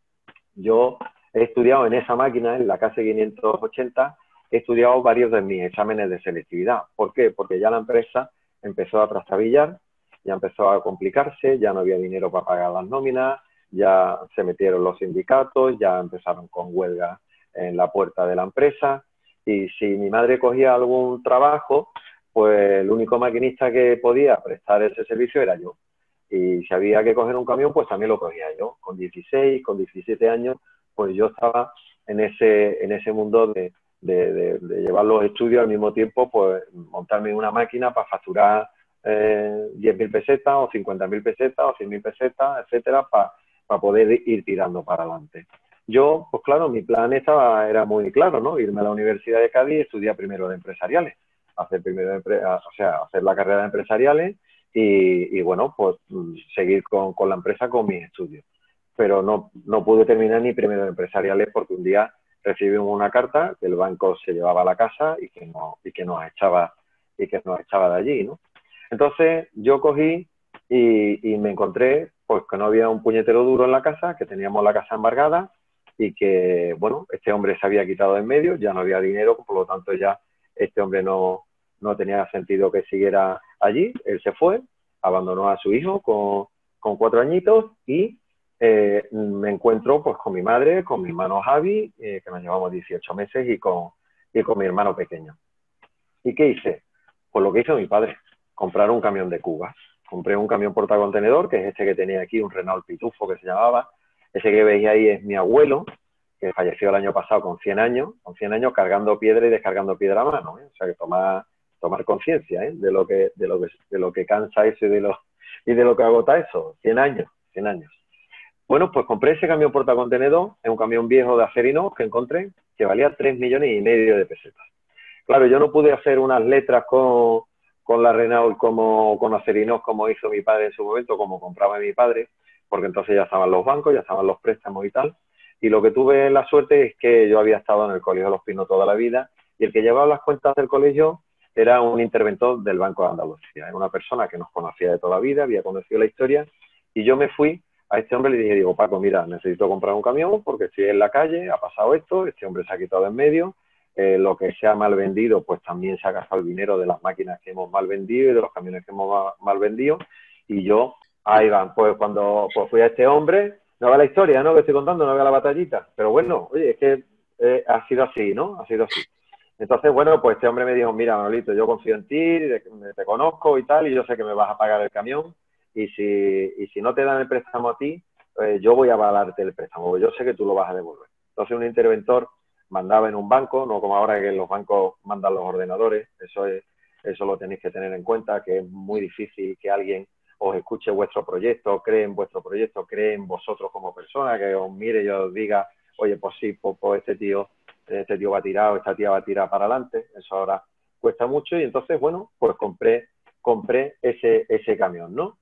Yo he estudiado en esa máquina, en la K S quinientos ochenta, he estudiado varios de mis exámenes de selectividad. ¿Por qué? Porque ya la empresa empezó a trastabillar, ya empezó a complicarse, ya no había dinero para pagar las nóminas, ya se metieron los sindicatos, ya empezaron con huelgas en la puerta de la empresa, y si mi madre cogía algún trabajo, pues el único maquinista que podía prestar ese servicio era yo. Y si había que coger un camión, pues también lo cogía yo. Con dieciséis, con diecisiete años, pues yo estaba en ese, en ese mundo de, de, de, de llevar los estudios al mismo tiempo, pues montarme una máquina para facturar eh, diez mil pesetas o cincuenta mil pesetas o cien mil pesetas, etcétera, para para poder ir tirando para adelante. Yo, pues claro, mi plan estaba, era muy claro, ¿no? Irme a la Universidad de Cádiz y estudiar primero de empresariales, hacer primero de, o sea, hacer la carrera de empresariales y, y bueno, pues seguir con, con la empresa con mis estudios. Pero no, no pude terminar ni primero de empresariales porque un día recibimos una carta que el banco se llevaba a la casa y que, no, y que nos echaba y que nos echaba de allí, ¿no? Entonces yo cogí y, y me encontré pues que no había un puñetero duro en la casa, que teníamos la casa embargada y que, bueno, este hombre se había quitado de en medio, ya no había dinero, por lo tanto ya este hombre no, no tenía sentido que siguiera allí. Él se fue, abandonó a su hijo con, con cuatro añitos y eh, me encuentro pues con mi madre, con mi hermano Javi, eh, que nos llevamos dieciocho meses, y con, y con mi hermano pequeño. ¿Y qué hice? Pues lo que hizo mi padre, comprar un camión de cubas. Compré un camión portacontenedor, que es este que tenía aquí, un Renault Pitufo que se llamaba. Ese que veis ahí es mi abuelo, que falleció el año pasado con cien años, con cien años cargando piedra y descargando piedra a mano, ¿eh? O sea que tomar, tomar conciencia, ¿eh? de lo que, de lo que, de lo que cansa eso y de lo, y de lo que agota eso. cien años, cien años. Bueno, pues compré ese camión portacontenedor, es un camión viejo de acero que encontré, que valía tres millones y medio de pesetas. Claro, yo no pude hacer unas letras con, con la Renault como con acerinos como hizo mi padre en su momento, como compraba mi padre, porque entonces ya estaban los bancos, ya estaban los préstamos y tal. Y lo que tuve la suerte es que yo había estado en el Colegio de los Pinos toda la vida y el que llevaba las cuentas del colegio era un interventor del Banco de Andalucía. Era una persona que nos conocía de toda la vida, había conocido la historia y yo me fui a este hombre y le dije, digo, Paco, mira, necesito comprar un camión porque estoy en la calle, ha pasado esto, este hombre se ha quitado de en medio. Eh, lo que se ha mal vendido, pues también se ha gastado el dinero de las máquinas que hemos mal vendido y de los camiones que hemos mal vendido. Y yo, ahí van, pues cuando pues fui a este hombre, no ve la historia, ¿no? Que estoy contando, no ve la batallita. Pero bueno, oye, es que eh, ha sido así, ¿no? Ha sido así. Entonces, bueno, pues este hombre me dijo, mira, Manolito, yo confío en ti, te conozco y tal, y yo sé que me vas a pagar el camión. Y si, y si no te dan el préstamo a ti, eh, yo voy a avalarte el préstamo, porque yo sé que tú lo vas a devolver. Entonces, un interventor mandaba en un banco, no como ahora que los bancos mandan los ordenadores, eso es, eso lo tenéis que tener en cuenta, que es muy difícil que alguien os escuche vuestro proyecto, cree en vuestro proyecto, cree en vosotros como persona, que os mire y os diga, oye, pues sí, pues, pues este tío, este tío va a tirar o esta tía va a tirar para adelante, eso ahora cuesta mucho y entonces, bueno, pues compré, compré ese, ese camión, ¿no?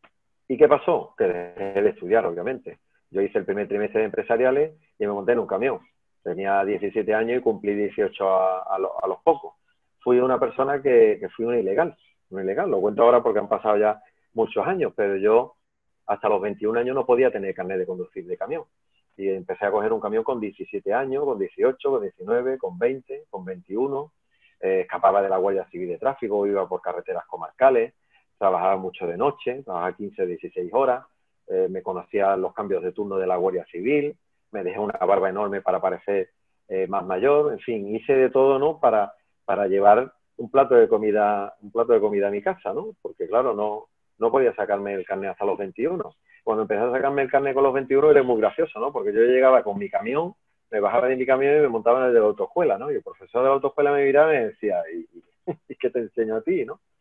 ¿Y qué pasó? Que dejé de estudiar, obviamente. Yo hice el primer trimestre de empresariales y me monté en un camión. Tenía diecisiete años y cumplí dieciocho a, a, lo, a los pocos. Fui una persona que, que fui un ilegal, un ilegal. Lo cuento ahora porque han pasado ya muchos años, pero yo hasta los veintiún años no podía tener carnet de conducir de camión. Y empecé a coger un camión con diecisiete años, con dieciocho, con diecinueve, con veinte, con veintiuno. Eh, escapaba de la Guardia Civil de Tráfico, iba por carreteras comarcales, trabajaba mucho de noche, trabajaba quince, dieciséis horas, eh, me conocía los cambios de turno de la Guardia Civil, me dejé una barba enorme para parecer eh, más mayor, en fin, hice de todo, ¿no? Para, para llevar un plato de comida, un plato de comida a mi casa, ¿no? Porque claro, no, no podía sacarme el carnet hasta los veintiuno. Cuando empecé a sacarme el carnet con los veintiuno era muy gracioso, ¿no? Porque yo llegaba con mi camión, me bajaba de mi camión y me montaba en el de la autoescuela, ¿no? Y el profesor de la autoescuela me miraba y me decía, ¿y, y qué te enseño a ti, no?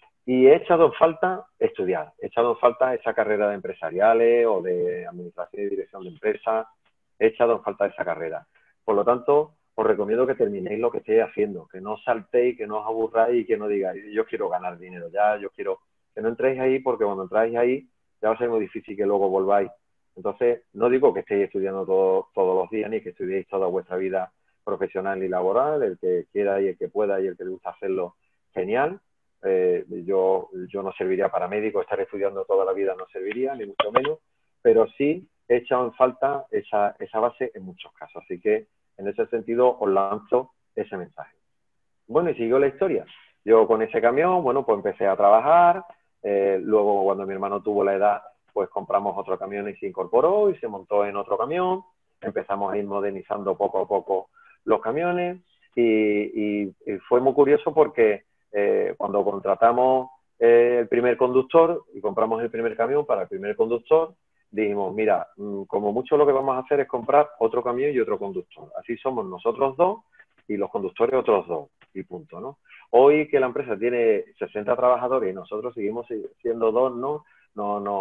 Y he echado en falta estudiar, he echado en falta esa carrera de empresariales o de administración y dirección de empresas, he echado en falta esa carrera. Por lo tanto, os recomiendo que terminéis lo que estéis haciendo, que no saltéis, que no os aburráis y que no digáis, yo quiero ganar dinero ya, yo quiero... Que no entréis ahí porque cuando entráis ahí ya va a ser muy difícil que luego volváis. Entonces, no digo que estéis estudiando todo, todos los días ni que estudiéis toda vuestra vida profesional y laboral, el que quiera y el que pueda y el que le gusta hacerlo, genial. Eh, yo, yo no serviría para médico, estar estudiando toda la vida no serviría, ni mucho menos, pero sí he echado en falta esa, esa base en muchos casos. Así que, en ese sentido, os lanzo ese mensaje. Bueno, y siguió la historia. Yo con ese camión, bueno, pues empecé a trabajar. Eh, luego, cuando mi hermano tuvo la edad, pues compramos otro camión y se incorporó y se montó en otro camión. Empezamos a ir modernizando poco a poco los camiones y, y, y fue muy curioso porque eh, cuando contratamos eh, el primer conductor y compramos el primer camión para el primer conductor, dijimos, mira, como mucho lo que vamos a hacer es comprar otro camión y otro conductor. Así somos nosotros dos y los conductores otros dos y punto, ¿no? Hoy que la empresa tiene sesenta trabajadores y nosotros seguimos siendo dos, ¿no? No, no,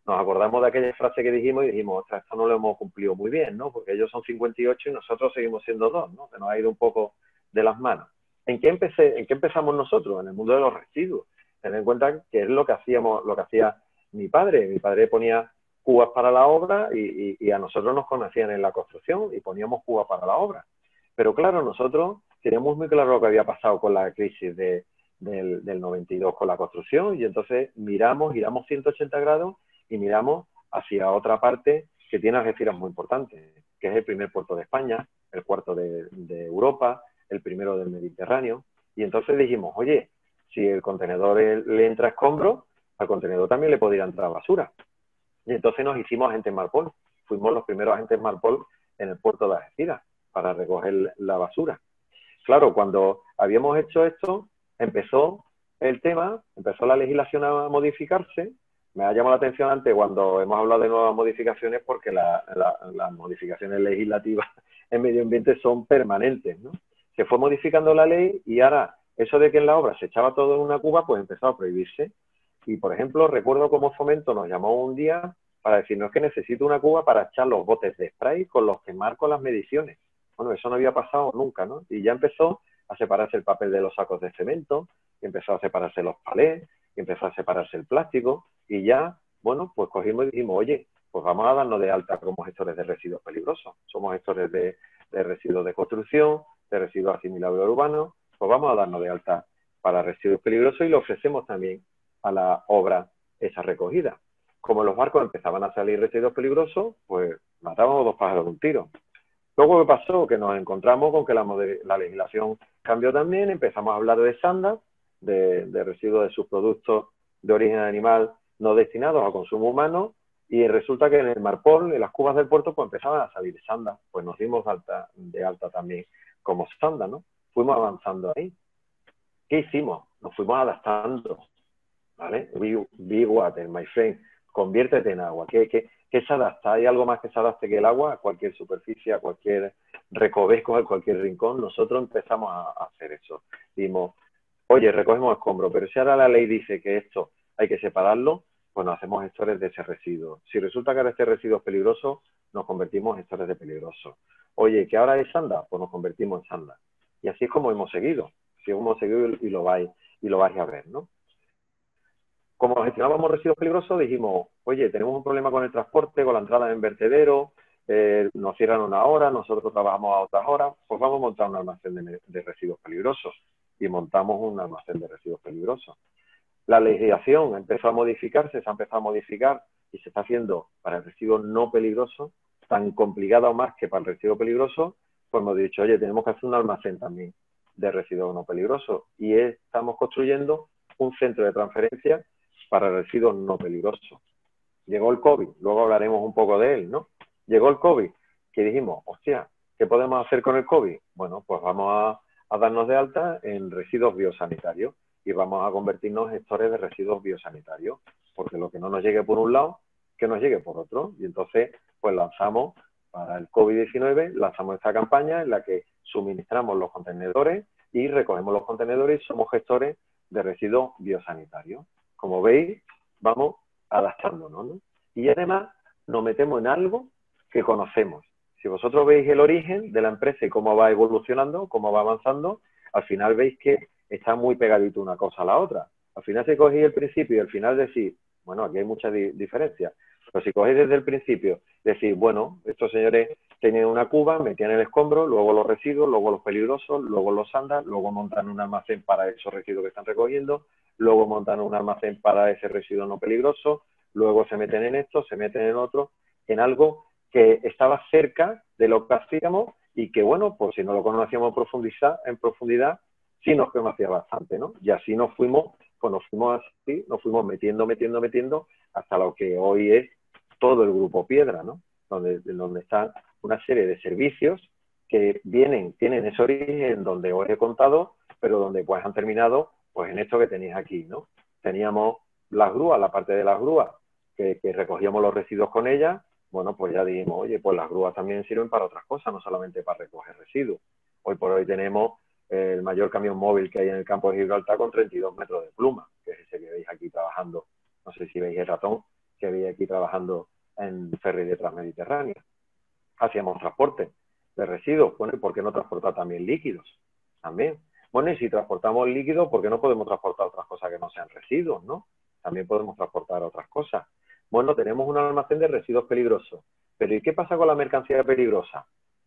nos acordamos de aquella frase que dijimos y dijimos, ostras, esto no lo hemos cumplido muy bien, ¿no? Porque ellos son cincuenta y ocho y nosotros seguimos siendo dos, ¿no? Que nos ha ido un poco de las manos. ¿En qué, empecé, ¿En qué empezamos nosotros? En el mundo de los residuos. Ten en cuenta que es lo que hacíamos, lo que hacía mi padre. Mi padre ponía cubas para la obra y, y, y a nosotros nos conocían en la construcción y poníamos cubas para la obra. Pero claro, nosotros teníamos muy claro lo que había pasado con la crisis de, del, del noventa y dos con la construcción y entonces miramos, giramos ciento ochenta grados y miramos hacia otra parte que tiene Algeciras muy importante, que es el primer puerto de España, el cuarto de, de Europa, el primero del Mediterráneo. Y entonces dijimos, oye, si el contenedor le entra escombro, al contenedor también le podría entrar basura. Y entonces nos hicimos agentes Marpol. Fuimos los primeros agentes Marpol en el puerto de Algeciras para recoger la basura. Claro, cuando habíamos hecho esto, empezó el tema, empezó la legislación a modificarse. Me ha llamado la atención antes cuando hemos hablado de nuevas modificaciones porque la, la, las modificaciones legislativas en medio ambiente son permanentes, ¿no? Se fue modificando la ley y ahora eso de que en la obra se echaba todo en una cuba, pues empezó a prohibirse. Y, por ejemplo, recuerdo cómo Fomento nos llamó un día para decirnos que necesito una cuba para echar los botes de spray con los que marco las mediciones. Bueno, eso no había pasado nunca, ¿no? Y ya empezó a separarse el papel de los sacos de cemento, y empezó a separarse los palés, y empezó a separarse el plástico, y ya, bueno, pues cogimos y dijimos, oye, pues vamos a darnos de alta como gestores de residuos peligrosos. Somos gestores de, de residuos de construcción, de residuos asimilables urbanos, pues vamos a darnos de alta para residuos peligrosos y le ofrecemos también a la obra esa recogida. Como los barcos empezaban a salir residuos peligrosos, pues matábamos dos pájaros de un tiro. Luego, ¿qué pasó? Que nos encontramos con que la, la legislación cambió también, empezamos a hablar de sanda, de, de residuos de subproductos de origen animal no destinados a consumo humano, y resulta que en el Marpol, en las cubas del puerto, pues empezaban a salir sanda. Pues nos dimos de alta, de alta también como sanda, ¿no? Fuimos avanzando ahí. ¿Qué hicimos? Nos fuimos adaptando, ¿vale? Be, be water, my friend. Conviértete en agua. ¿Qué, qué, qué se adapta? ¿Hay algo más que se adapte que el agua a cualquier superficie, a cualquier recoveco, a cualquier rincón? Nosotros empezamos a, a hacer eso. Dimos, oye, recogemos escombros, pero si ahora la ley dice que esto hay que separarlo, pues nos hacemos gestores de ese residuo. Si resulta que ahora este residuo es peligroso, nos convertimos en gestores de peligroso. Oye, que ahora es sanda, pues nos convertimos en sanda. Y así es como hemos seguido. Así hemos seguido y lo vais, y lo vais a ver, ¿no? Como gestionábamos residuos peligrosos, dijimos, oye, tenemos un problema con el transporte, con la entrada en vertedero, eh, nos cierran una hora, nosotros trabajamos a otras horas, pues vamos a montar un almacén de, de residuos peligrosos. Y montamos un almacén de residuos peligrosos. La legislación empezó a modificarse, se ha empezado a modificar y se está haciendo para el residuo no peligroso, tan complicado o más que para el residuo peligroso, pues hemos dicho, oye, tenemos que hacer un almacén también de residuos no peligrosos. Y estamos construyendo un centro de transferencia para residuos no peligrosos. Llegó el COVID, luego hablaremos un poco de él, ¿no? Llegó el COVID, que dijimos, hostia, ¿qué podemos hacer con el COVID? Bueno, pues vamos a, a darnos de alta en residuos biosanitarios y vamos a convertirnos en gestores de residuos biosanitarios, porque lo que no nos llegue por un lado, que nos llegue por otro. Y entonces, pues lanzamos para el COVID diecinueve, lanzamos esta campaña en la que suministramos los contenedores y recogemos los contenedores y somos gestores de residuos biosanitarios. Como veis, vamos adaptándonos, ¿no? Y además nos metemos en algo que conocemos. Si vosotros veis el origen de la empresa y cómo va evolucionando, cómo va avanzando, al final veis que está muy pegadito una cosa a la otra. Al final, si cogéis el principio y al final decís, bueno, aquí hay mucha di diferencia, pero si cogéis desde el principio, decís, bueno, estos señores tienen una cuba, metían el escombro, luego los residuos, luego los peligrosos, luego los andas, luego montan un almacén para esos residuos que están recogiendo, luego montan un almacén para ese residuo no peligroso, luego se meten en esto, se meten en otro, en algo que estaba cerca de lo que hacíamos y que, bueno, pues si no lo conocíamos en profundidad, en profundidad sí nos conocía bastante, ¿no? Y así nos fuimos, pues nos fuimos así, nos fuimos metiendo, metiendo, metiendo, hasta lo que hoy es todo el Grupo Piedra, ¿no? Donde, donde están una serie de servicios que vienen, tienen ese origen donde os he contado, pero donde pues han terminado pues en esto que tenéis aquí, ¿no? Teníamos las grúas, la parte de las grúas, que, que recogíamos los residuos con ellas. Bueno, pues ya dijimos, oye, pues las grúas también sirven para otras cosas, no solamente para recoger residuos. Hoy por hoy tenemos el mayor camión móvil que hay en el campo de Gibraltar con treinta y dos metros de pluma, que es ese que veis aquí trabajando. No sé si veis el ratón, que había aquí trabajando en ferry de Transmediterránea. Hacíamos transporte de residuos. Bueno, ¿y por qué no transportar también líquidos? También. Bueno, y si transportamos líquidos, ¿por qué no podemos transportar otras cosas que no sean residuos, no? También podemos transportar otras cosas. Bueno, tenemos un almacén de residuos peligrosos. Pero ¿y qué pasa con la mercancía peligrosa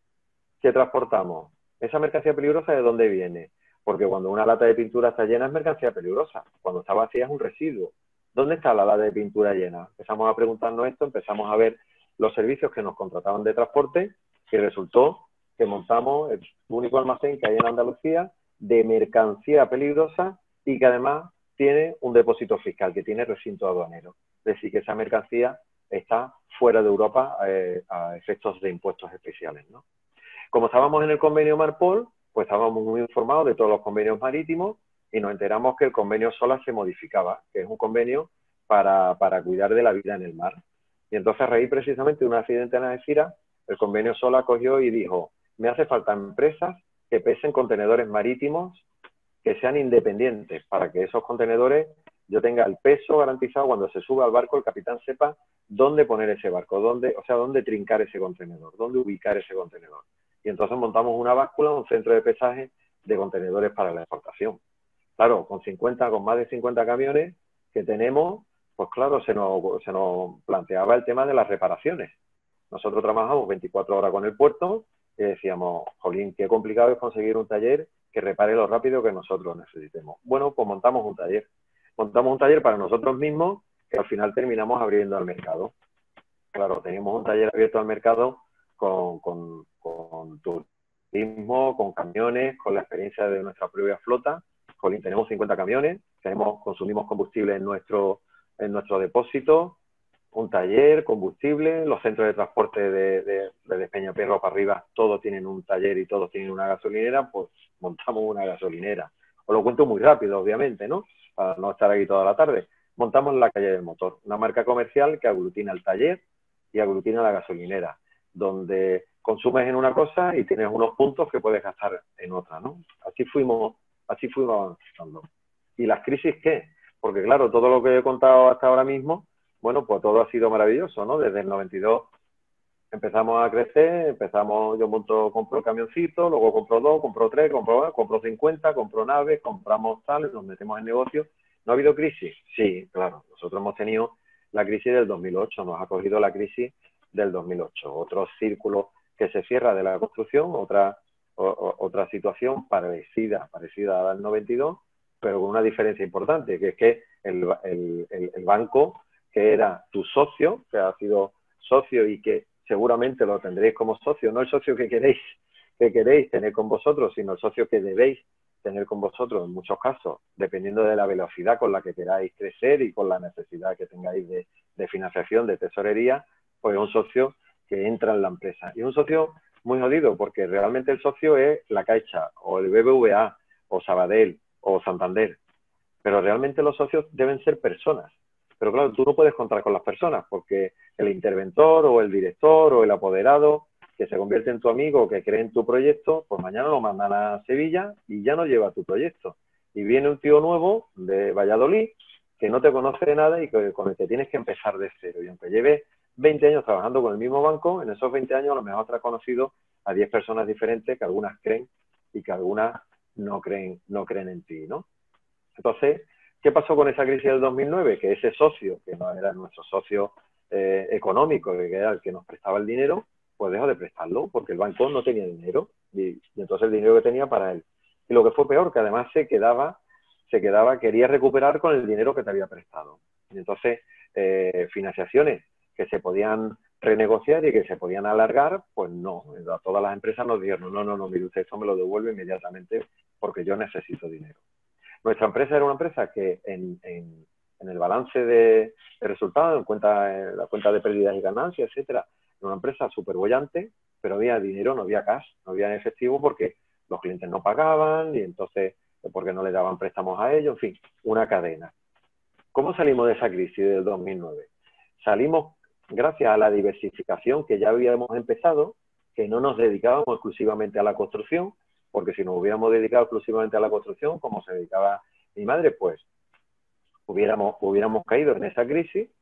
que transportamos? ¿Esa mercancía peligrosa de dónde viene? Porque cuando una lata de pintura está llena es mercancía peligrosa. Cuando está vacía es un residuo. ¿Dónde está la lata de pintura llena? Empezamos a preguntarnos esto, empezamos a ver los servicios que nos contrataban de transporte y resultó que montamos el único almacén que hay en Andalucía de mercancía peligrosa y que además tiene un depósito fiscal, que tiene recinto aduanero. Es decir, que esa mercancía está fuera de Europa eh, a efectos de impuestos especiales, ¿no? Como estábamos en el convenio Marpol, pues estábamos muy informados de todos los convenios marítimos y nos enteramos que el convenio SOLA se modificaba, que es un convenio para, para cuidar de la vida en el mar. Y entonces, a raíz precisamente de un accidente en Algeciras, el convenio SOLA cogió y dijo, me hace falta empresas que pesen contenedores marítimos que sean independientes, para que esos contenedores yo tenga el peso garantizado cuando se suba al barco, el capitán sepa dónde poner ese barco, dónde, o sea, dónde trincar ese contenedor, dónde ubicar ese contenedor. Y entonces montamos una báscula, un centro de pesaje de contenedores para la exportación. Claro, con cincuenta, con más de cincuenta camiones que tenemos, pues claro, se nos, se nos planteaba el tema de las reparaciones. Nosotros trabajamos veinticuatro horas con el puerto y decíamos, jolín, qué complicado es conseguir un taller que repare lo rápido que nosotros necesitemos. Bueno, pues montamos un taller. Montamos un taller para nosotros mismos que al final terminamos abriendo al mercado. Claro, teníamos un taller abierto al mercado con, con, con turismo, con camiones, con la experiencia de nuestra propia flota. Jolín, tenemos cincuenta camiones, tenemos, consumimos combustible en nuestro, en nuestro depósito, un taller, combustible, los centros de transporte de, de, de Despeñaperro para arriba, todos tienen un taller y todos tienen una gasolinera, pues montamos una gasolinera. Os lo cuento muy rápido, obviamente, ¿no? Para no estar aquí toda la tarde. Montamos la Calle del Motor, una marca comercial que aglutina el taller y aglutina la gasolinera, donde consumes en una cosa y tienes unos puntos que puedes gastar en otra, ¿no? Así fuimos, así fuimos avanzando. ¿Y las crisis qué? Porque claro, todo lo que he contado hasta ahora mismo, bueno, pues todo ha sido maravilloso, ¿no? Desde el noventa y dos empezamos a crecer, empezamos, yo monto, compro el camioncito, luego compro dos, compro tres, compro, compro cincuenta, compro naves, compramos tales, nos metemos en negocio. ¿No ha habido crisis? Sí, claro. Nosotros hemos tenido la crisis del dos mil ocho, nos ha cogido la crisis del dos mil ocho. Otro círculo que se cierra de la construcción, otra, o, otra situación parecida, parecida a la del noventa y dos, pero con una diferencia importante, que es que el, el, el, el banco, que era tu socio, que ha sido socio y que seguramente lo tendréis como socio, no el socio que queréis, que queréis tener con vosotros, sino el socio que debéis tener con vosotros en muchos casos, dependiendo de la velocidad con la que queráis crecer y con la necesidad que tengáis de, de financiación, de tesorería, pues es un socio que entra en la empresa. Y es un socio muy jodido, porque realmente el socio es la Caixa, o el B B V A, o Sabadell, o Santander. Pero realmente los socios deben ser personas. Pero claro, tú no puedes contar con las personas, porque el interventor, o el director, o el apoderado, que se convierte en tu amigo, que cree en tu proyecto, pues mañana lo mandan a Sevilla y ya no lleva tu proyecto. Y viene un tío nuevo de Valladolid que no te conoce de nada y que, con el que tienes que empezar de cero. Y aunque lleves veinte años trabajando con el mismo banco, en esos veinte años a lo mejor te has conocido a diez personas diferentes que algunas creen y que algunas no creen, no creen en ti, ¿no? Entonces, ¿qué pasó con esa crisis del dos mil nueve? Que ese socio, que no era nuestro socio eh, económico, que era el que nos prestaba el dinero, pues dejó de prestarlo, porque el banco no tenía dinero, y, y entonces el dinero que tenía para él. Y lo que fue peor, que además se quedaba, se quedaba, quería recuperar con el dinero que te había prestado. Y entonces, eh, financiaciones que se podían renegociar y que se podían alargar, pues no. A todas las empresas nos dijeron, no, no, no, mire usted, eso me lo devuelve inmediatamente porque yo necesito dinero. Nuestra empresa era una empresa que en, en, en el balance de, de resultados, en, cuenta, en la cuenta de pérdidas y ganancias, etcétera, era una empresa súper bollante, pero había dinero, no había cash, no había efectivo porque los clientes no pagaban y entonces porque no le daban préstamos a ellos, en fin, una cadena. ¿Cómo salimos de esa crisis del dos mil nueve? Salimos gracias a la diversificación que ya habíamos empezado, que no nos dedicábamos exclusivamente a la construcción, porque si nos hubiéramos dedicado exclusivamente a la construcción, como se dedicaba mi madre, pues hubiéramos, hubiéramos caído en esa crisis,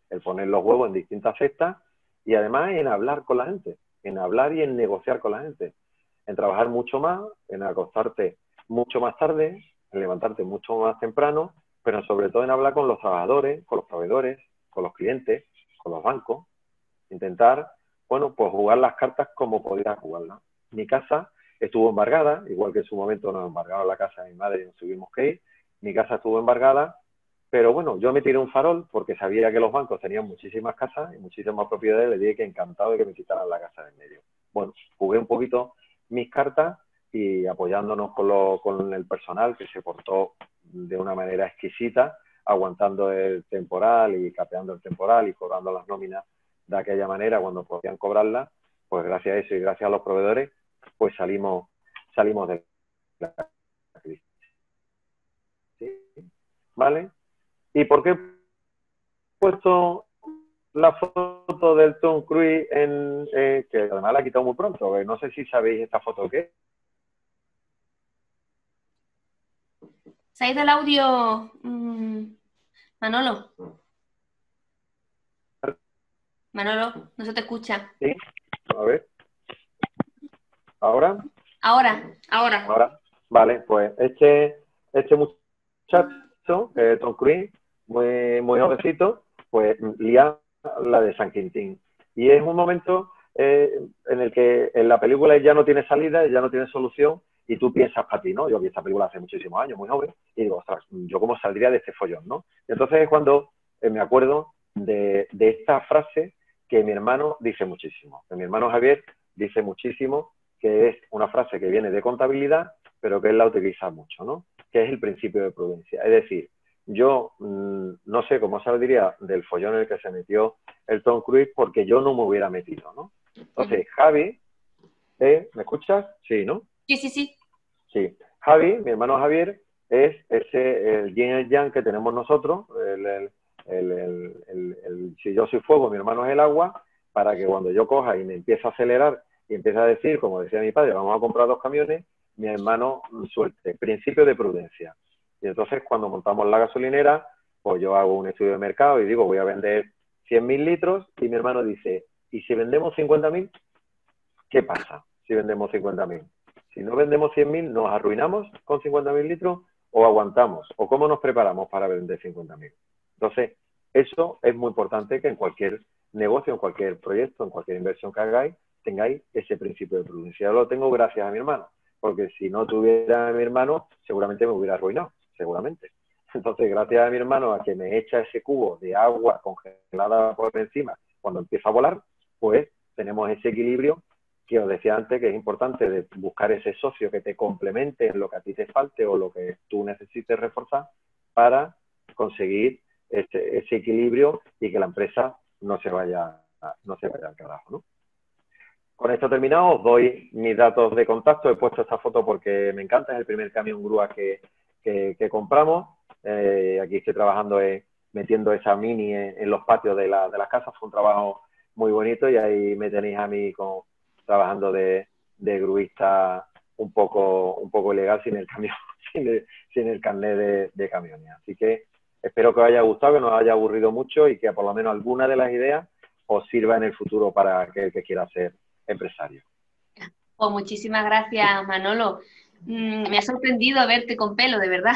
el poner los huevos en distintas cestas y además en hablar con la gente, en hablar y en negociar con la gente, en trabajar mucho más, en acostarte mucho más tarde, en levantarte mucho más temprano, pero sobre todo en hablar con los trabajadores, con los proveedores, con los clientes, con los bancos, intentar, bueno, pues jugar las cartas como podías jugarlas. Mi casa estuvo embargada, igual que en su momento nos embargaron la casa de mi madre y nos tuvimos que ir. Mi casa estuvo embargada, pero bueno, yo me tiré un farol porque sabía que los bancos tenían muchísimas casas y muchísimas propiedades, le dije que encantado de que me quitaran la casa de en medio. Bueno, jugué un poquito mis cartas y apoyándonos con, lo, con el personal que se portó de una manera exquisita, aguantando el temporal y capeando el temporal y cobrando las nóminas de aquella manera cuando podían cobrarlas, pues gracias a eso y gracias a los proveedores, pues salimos, salimos de la crisis. ¿Sí? ¿Vale? ¿Y por qué he puesto la foto del Tom Cruise en, eh, que además la he quitado muy pronto? No sé si sabéis esta foto qué es. ¿Se ha ido el audio, mmm, Manolo? Manolo, no se te escucha. Sí, a ver. ¿Ahora? Ahora, ahora. Ahora. Vale, pues este, este muchacho, eh, Tom Cruise, muy, muy jovencito, pues lía la de San Quintín. Y es un momento eh, en el que en la película ya no tiene salida, ya no tiene solución, y tú piensas para ti, ¿no? Yo vi esta película hace muchísimos años, muy joven, y digo, ostras, ¿yo cómo saldría de este follón, no? Y entonces es cuando eh, me acuerdo de, de esta frase que mi hermano dice muchísimo, que mi hermano Javier dice muchísimo, que es una frase que viene de contabilidad, pero que él la utiliza mucho, ¿no? Que es el principio de prudencia. Es decir, yo mmm, no sé cómo saldría del follón en el que se metió el Tom Cruise porque yo no me hubiera metido, ¿no? Entonces, Javi, ¿eh? ¿Me escuchas? Sí, ¿no? Sí, sí, sí. Sí. Javi, mi hermano Javier, es ese, el yin y el yang que tenemos nosotros, el, el, el, el, el, el, si yo soy fuego, mi hermano es el agua, para que cuando yo coja y me empiece a acelerar y empiece a decir, como decía mi padre, vamos a comprar dos camiones, mi hermano suelte, principio de prudencia. Y entonces cuando montamos la gasolinera, pues yo hago un estudio de mercado y digo, voy a vender cien mil litros, y mi hermano dice, ¿y si vendemos cincuenta mil? ¿Qué pasa si vendemos cincuenta mil? Si no vendemos cien mil, ¿nos arruinamos con cincuenta mil litros o aguantamos? ¿O cómo nos preparamos para vender cincuenta mil? Entonces, eso es muy importante que en cualquier negocio, en cualquier proyecto, en cualquier inversión que hagáis, tengáis ese principio de prudencia. Yo lo tengo gracias a mi hermano, porque si no tuviera a mi hermano, seguramente me hubiera arruinado, seguramente. Entonces, gracias a mi hermano, a que me echa ese cubo de agua congelada por encima cuando empieza a volar, pues tenemos ese equilibrio que os decía antes, que es importante de buscar ese socio que te complemente en lo que a ti te falte o lo que tú necesites reforzar para conseguir ese, ese equilibrio y que la empresa no se vaya, no se vaya al carajo, ¿no? Con esto terminado, os doy mis datos de contacto. He puesto esta foto porque me encanta, es el primer camión grúa que, que, que compramos. Eh, aquí estoy trabajando eh, metiendo esa mini en, en los patios de, la, de las casas. Fue un trabajo muy bonito y ahí me tenéis a mí con, trabajando de, de gruista un poco, un poco ilegal sin el camión, sin el, sin el carnet de, de camiones. Así que espero que os haya gustado, que no os haya aburrido mucho y que por lo menos alguna de las ideas os sirva en el futuro para aquel que quiera ser empresario. Pues muchísimas gracias, Manolo. Mm, me ha sorprendido verte con pelo, de verdad.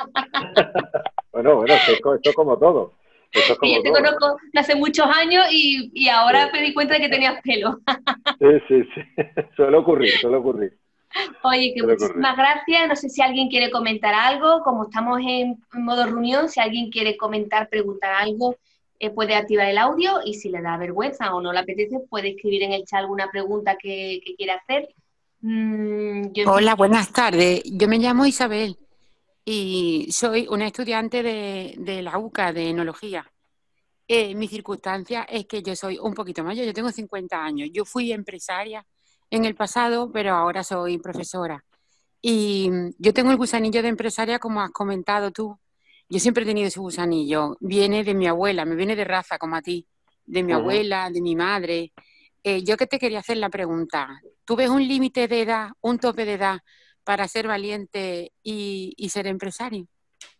Bueno, bueno, esto, esto es como todo. Esto es como y yo te todo. conozco de hace muchos años y, y ahora sí. me di cuenta de que tenías pelo. Sí, sí, sí. Suele ocurrir, suele ocurrir. Oye, que suele muchísimas ocurrir. gracias. No sé si alguien quiere comentar algo. Como estamos en modo reunión, si alguien quiere comentar, preguntar algo, eh, puede activar el audio y si le da vergüenza o no le apetece, puede escribir en el chat alguna pregunta que, que quiera hacer. Mm, yo Hola, buenas tardes. Yo me llamo Isabel y soy una estudiante de, de la U C A, de Enología. Eh, mi circunstancia es que yo soy un poquito mayor, yo tengo cincuenta años. Yo fui empresaria en el pasado, pero ahora soy profesora. Y yo tengo el gusanillo de empresaria, como has comentado tú. Yo siempre he tenido ese gusanillo. Viene de mi abuela, me viene de raza, como a ti. De mi uh-huh. abuela, de mi madre. Eh, yo que te quería hacer la pregunta. ¿Tú ves un límite de edad, un tope de edad para ser valiente y, y ser empresario?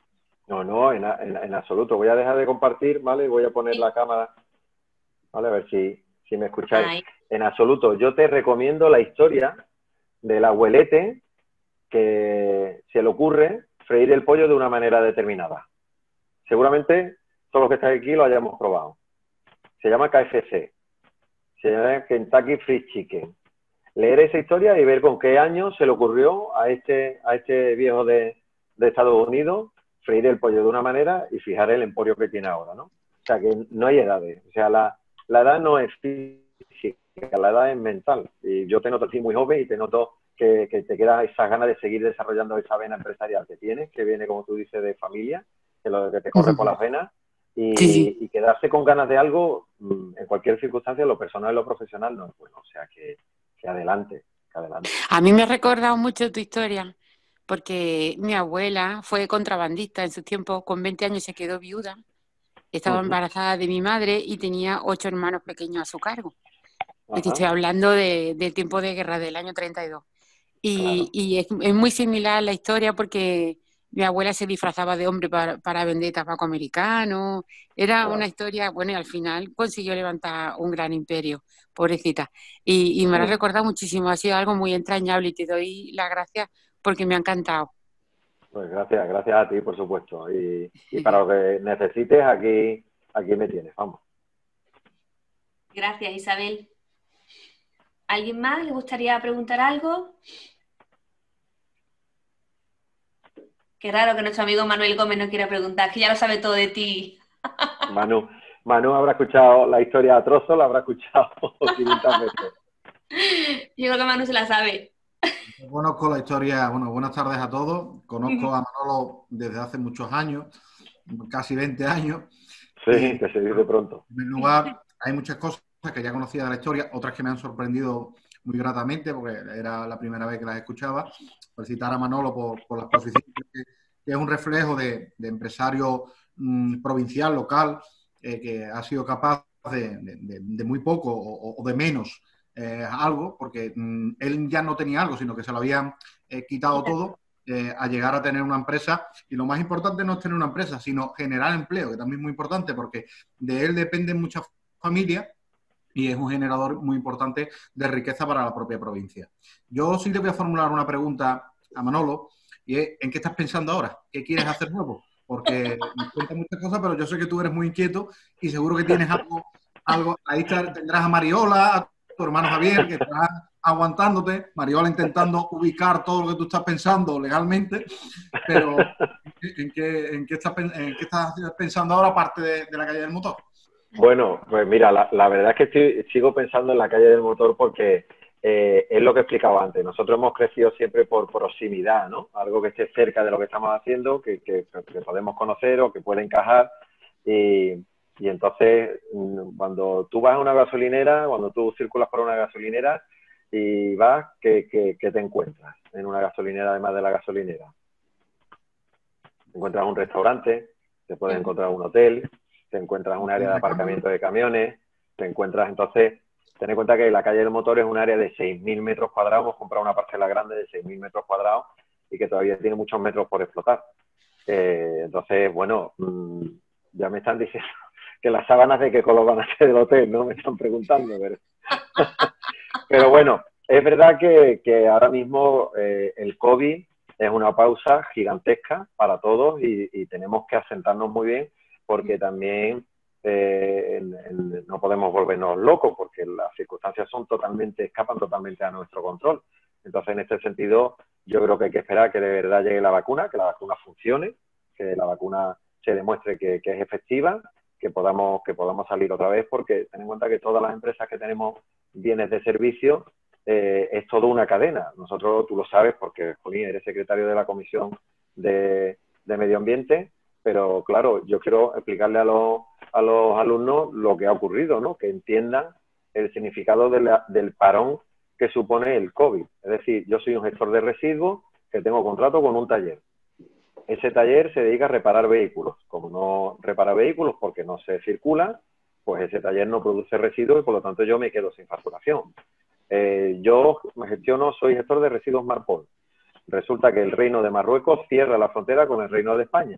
No, no, en, en, en absoluto. Voy a dejar de compartir, ¿vale? Voy a poner Sí. la cámara, ¿vale? A ver si, si me escucháis. Ay. En absoluto. Yo te recomiendo la historia del abuelete que se le ocurre freír el pollo de una manera determinada. Seguramente todos los que estáis aquí lo hayamos probado. Se llama K F C. Se llama Kentucky Fried Chicken. Leer esa historia y ver con qué año se le ocurrió a este, a este viejo de, de Estados Unidos freír el pollo de una manera y fijar el emporio que tiene ahora, ¿no? O sea, que no hay edades. O sea, la, la edad no es física, la edad es mental. Y yo te noto a ti muy joven y te noto que, que te queda esa ganas de seguir desarrollando esa vena empresarial que tienes, que viene, como tú dices, de familia, que, lo, que te corre por las venas. Y, Sí, sí. y quedarse con ganas de algo, en cualquier circunstancia, lo personal y lo profesional, no es bueno. O sea, que, que adelante, que adelante. A mí me ha recordado mucho tu historia, porque mi abuela fue contrabandista en sus tiempos, con veinte años se quedó viuda, estaba Uh-huh. embarazada de mi madre y tenía ocho hermanos pequeños a su cargo. Es que Ajá, estoy hablando de, del tiempo de guerra, del año treinta y dos. Y, claro. y es, es muy similar la historia porque mi abuela se disfrazaba de hombre para, para vender tabaco americano. Era una Claro. historia, bueno, y al final consiguió levantar un gran imperio, pobrecita. Y, y me lo ha Uh-huh. recordado muchísimo, ha sido algo muy entrañable y te doy las gracias porque me ha encantado. Pues gracias, gracias a ti, por supuesto. Y, y para lo que necesites, aquí, aquí me tienes, vamos. Gracias, Isabel. ¿Alguien más le gustaría preguntar algo? Qué raro que nuestro amigo Manuel Gómez no quiera preguntar, que ya lo sabe todo de ti. Manu, Manu habrá escuchado la historia a trozos, la habrá escuchado quinientas veces. Yo creo que Manu se la sabe. Yo conozco la historia, bueno, buenas tardes a todos. Conozco a Manolo desde hace muchos años, casi veinte años. Sí, Y, que se dice pronto. En primer lugar, hay muchas cosas que ya conocía de la historia, otras que me han sorprendido muy gratamente, porque era la primera vez que las escuchaba. Felicitar a Manolo por, por la posición, que, que es un reflejo de, de empresario mmm, provincial, local, eh, que ha sido capaz de, de, de muy poco o, o de menos eh, algo, porque mmm, él ya no tenía algo, sino que se lo habían eh, quitado todo, eh, a llegar a tener una empresa. Y lo más importante no es tener una empresa, sino generar empleo, que también es muy importante, porque de él dependen muchas familias y es un generador muy importante de riqueza para la propia provincia. Yo sí le voy a formular una pregunta a Manolo, y es, ¿en qué estás pensando ahora? ¿Qué quieres hacer nuevo? Porque me cuentas muchas cosas, pero yo sé que tú eres muy inquieto y seguro que tienes algo, algo ahí tendrás a Mariola, a tu hermano Javier, que estará aguantándote, Mariola intentando ubicar todo lo que tú estás pensando legalmente, pero ¿en qué, en qué, estás, en qué estás pensando ahora aparte de, de la calle del motor? Bueno, pues mira, la, la verdad es que estoy, sigo pensando en la calle del motor porque eh, es lo que he explicado antes. Nosotros hemos crecido siempre por proximidad, ¿no? Algo que esté cerca de lo que estamos haciendo, que, que, que podemos conocer o que puede encajar. Y, y entonces, cuando tú vas a una gasolinera, cuando tú circulas por una gasolinera y vas, ¿qué, qué, qué te encuentras en una gasolinera además de la gasolinera? Te encuentras un restaurante, te puedes encontrar un hotel, te encuentras un área de aparcamiento de camiones, te encuentras, entonces, ten en cuenta que la calle del motor es un área de seis mil metros cuadrados, hemos comprado una parcela grande de seis mil metros cuadrados y que todavía tiene muchos metros por explotar. Eh, entonces, bueno, mmm, ya me están diciendo que las sábanas de qué color van a ser del hotel, ¿no? Me están preguntando, pero, pero bueno, es verdad que, que ahora mismo eh, el COVID es una pausa gigantesca para todos y, y tenemos que asentarnos muy bien, porque también eh, en, en, no podemos volvernos locos, porque las circunstancias son totalmente, escapan totalmente a nuestro control. Entonces, en este sentido, yo creo que hay que esperar que de verdad llegue la vacuna, que la vacuna funcione, que la vacuna se demuestre que, que es efectiva, que podamos, que podamos salir otra vez, porque ten en cuenta que todas las empresas que tenemos bienes de servicio, eh, es toda una cadena. Nosotros, tú lo sabes, porque, Jolín, eres secretario de la Comisión de, de Medio Ambiente, pero claro, yo quiero explicarle a los, a los alumnos lo que ha ocurrido, ¿no? Que entiendan el significado de la, del parón que supone el COVID. Es decir, yo soy un gestor de residuos que tengo contrato con un taller. Ese taller se dedica a reparar vehículos. Como no repara vehículos porque no se circula, pues ese taller no produce residuos y por lo tanto yo me quedo sin facturación. Eh, yo me gestiono, soy gestor de residuos Marpol. Resulta que el Reino de Marruecos cierra la frontera con el Reino de España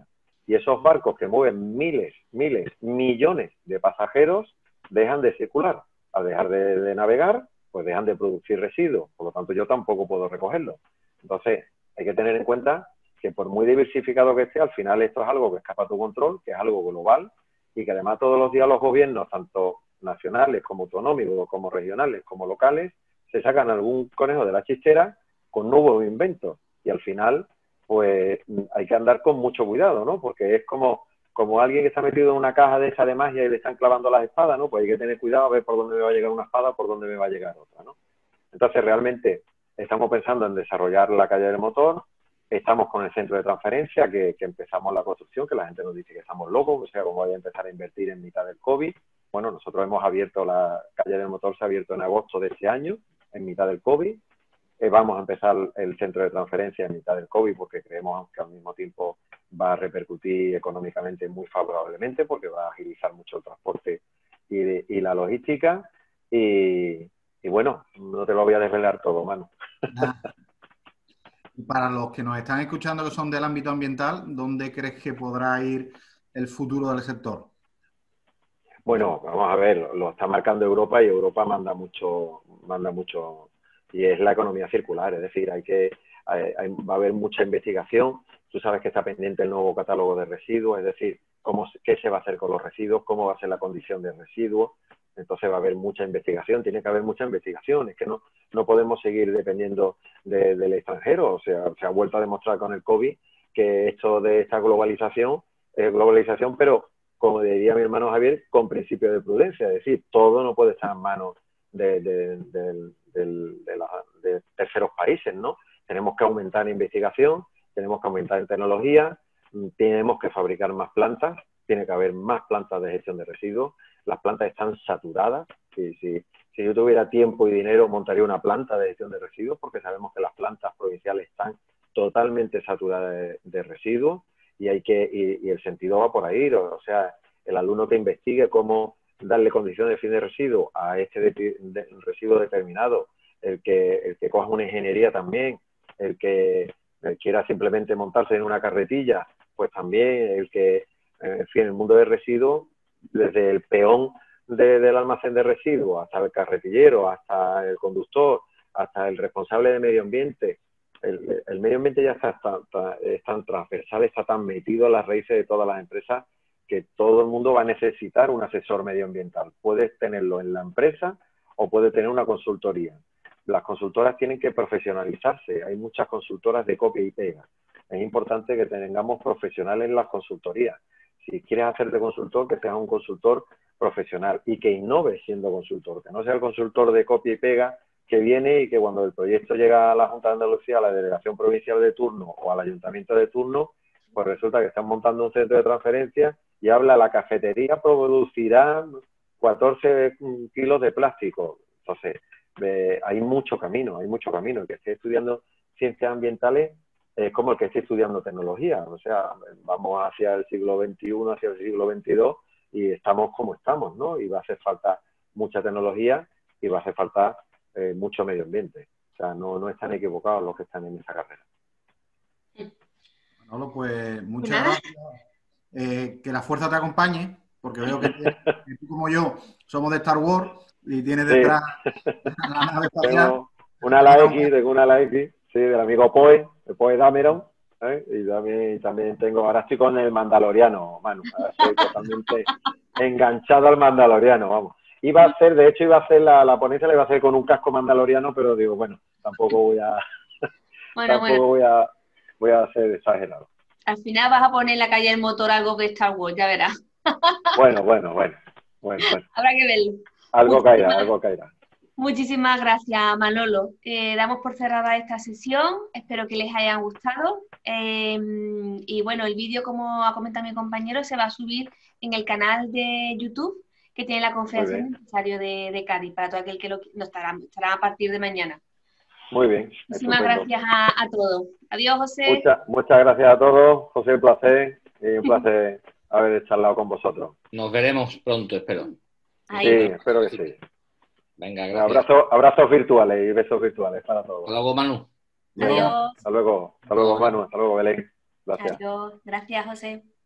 y esos barcos que mueven miles, miles, millones de pasajeros dejan de circular. Al dejar de, de navegar, pues dejan de producir residuos, por lo tanto yo tampoco puedo recogerlos. Entonces, hay que tener en cuenta que por muy diversificado que esté, al final esto es algo que escapa a tu control, que es algo global, y que además todos los días los gobiernos, tanto nacionales como autonómicos, como regionales, como locales, se sacan algún conejo de la chistera con nuevos inventos. Y al final, pues hay que andar con mucho cuidado, ¿no? Porque es como, como alguien que está metido en una caja de esa de magia y le están clavando las espadas, ¿no? Pues hay que tener cuidado a ver por dónde me va a llegar una espada, por dónde me va a llegar otra, ¿no? Entonces, realmente estamos pensando en desarrollar la calle del motor. Estamos con el centro de transferencia, que, que empezamos la construcción, que la gente nos dice que estamos locos, o sea, como voy a empezar a invertir en mitad del COVID. Bueno, nosotros hemos abierto la calle del motor, se ha abierto en agosto de este año, en mitad del COVID. Eh, vamos a empezar el centro de transferencia en mitad del COVID porque creemos que al mismo tiempo va a repercutir económicamente muy favorablemente porque va a agilizar mucho el transporte y, y la logística. Y, y bueno, no te lo voy a desvelar todo, Manu. Para los que nos están escuchando que son del ámbito ambiental, ¿dónde crees que podrá ir el futuro del sector? Bueno, vamos a ver, lo, lo está marcando Europa y Europa manda mucho, manda mucho, y es la economía circular, es decir, hay que, hay, hay, va a haber mucha investigación. Tú sabes que está pendiente el nuevo catálogo de residuos, es decir, cómo, qué se va a hacer con los residuos, cómo va a ser la condición de residuos. Entonces va a haber mucha investigación, tiene que haber mucha investigación, es que no, no podemos seguir dependiendo de, del extranjero. O sea, se ha vuelto a demostrar con el COVID que esto de esta globalización es globalización, pero como diría mi hermano Javier, con principio de prudencia, es decir, todo no puede estar en manos de, de, de, de, de, la, de terceros países, ¿no? Tenemos que aumentar en investigación, tenemos que aumentar en tecnología, tenemos que fabricar más plantas, tiene que haber más plantas de gestión de residuos. Las plantas están saturadas. Si, si, si yo tuviera tiempo y dinero, montaría una planta de gestión de residuos, porque sabemos que las plantas provinciales están totalmente saturadas de, de residuos y, hay que, y, y el sentido va por ahí. O, o sea, el alumno que investigue cómo darle condiciones de fin de residuo a este de, de, residuo determinado, el que, el que coja una ingeniería también, el que el quiera simplemente montarse en una carretilla, pues también el que, en fin, el mundo de residuos, desde el peón de, del almacén de residuos hasta el carretillero, hasta el conductor, hasta el responsable de medio ambiente. El, el medio ambiente ya está, está, está, es tan transversal, está tan metido en las raíces de todas las empresas que todo el mundo va a necesitar un asesor medioambiental. Puedes tenerlo en la empresa o puedes tener una consultoría. Las consultoras tienen que profesionalizarse. Hay muchas consultoras de copia y pega. Es importante que tengamos profesionales en las consultorías. Si quieres hacerte consultor, que seas un consultor profesional y que innove siendo consultor, que no sea el consultor de copia y pega que viene y que cuando el proyecto llega a la Junta de Andalucía, a la delegación provincial de turno o al ayuntamiento de turno, pues resulta que están montando un centro de transferencia y habla la cafetería producirá catorce kilos de plástico. Entonces, eh, hay mucho camino, hay mucho camino. El que esté estudiando ciencias ambientales es como el que esté estudiando tecnología. O sea, vamos hacia el siglo veintiuno, hacia el siglo veintidós y estamos como estamos, ¿no? Y va a hacer falta mucha tecnología y va a hacer falta eh, mucho medio ambiente. O sea, no, no están equivocados los que están en esa carrera. Manolo, pues muchas gracias. Eh, que la fuerza te acompañe, porque veo que, que tú como yo somos de Star Wars y tienes detrás sí. la nave espacial. Tengo una ala X, tengo una ala X, sí, del amigo Poe, el Poe Dameron, ¿eh? Y también, también tengo, ahora estoy con el Mandaloriano, Manu, ahora estoy totalmente enganchado al Mandaloriano, vamos. Iba a hacer, de hecho iba a hacer la, la ponencia, la iba a hacer con un casco mandaloriano, pero digo, bueno, tampoco voy a, bueno, tampoco bueno. voy a, voy a ser exagerado. Al final vas a poner en la calle del motor algo que Star Wars, ya verás. Bueno, bueno, bueno. bueno, bueno. Habrá que verlo. Algo muchísimas, caerá, algo caerá. Muchísimas gracias, Manolo. Eh, damos por cerrada esta sesión. Espero que les haya gustado. Eh, y bueno, el vídeo, como ha comentado mi compañero, se va a subir en el canal de YouTube que tiene la Confederación de Empresarios de, de Cádiz, para todo aquel que lo, no estará, estará a partir de mañana. Muy bien. Muchísimas gracias a, a todos. Adiós, José. Mucha, muchas gracias a todos. José, un placer. Y un placer haber charlado con vosotros. Nos veremos pronto, espero. Ahí. Sí, espero que sí. Venga, gracias. Abrazos, abrazos virtuales y besos virtuales para todos. Hasta luego, Manu. Adiós. Hasta luego. Hasta luego, Manu. Hasta luego, Belén. Gracias. Adiós. Gracias, José.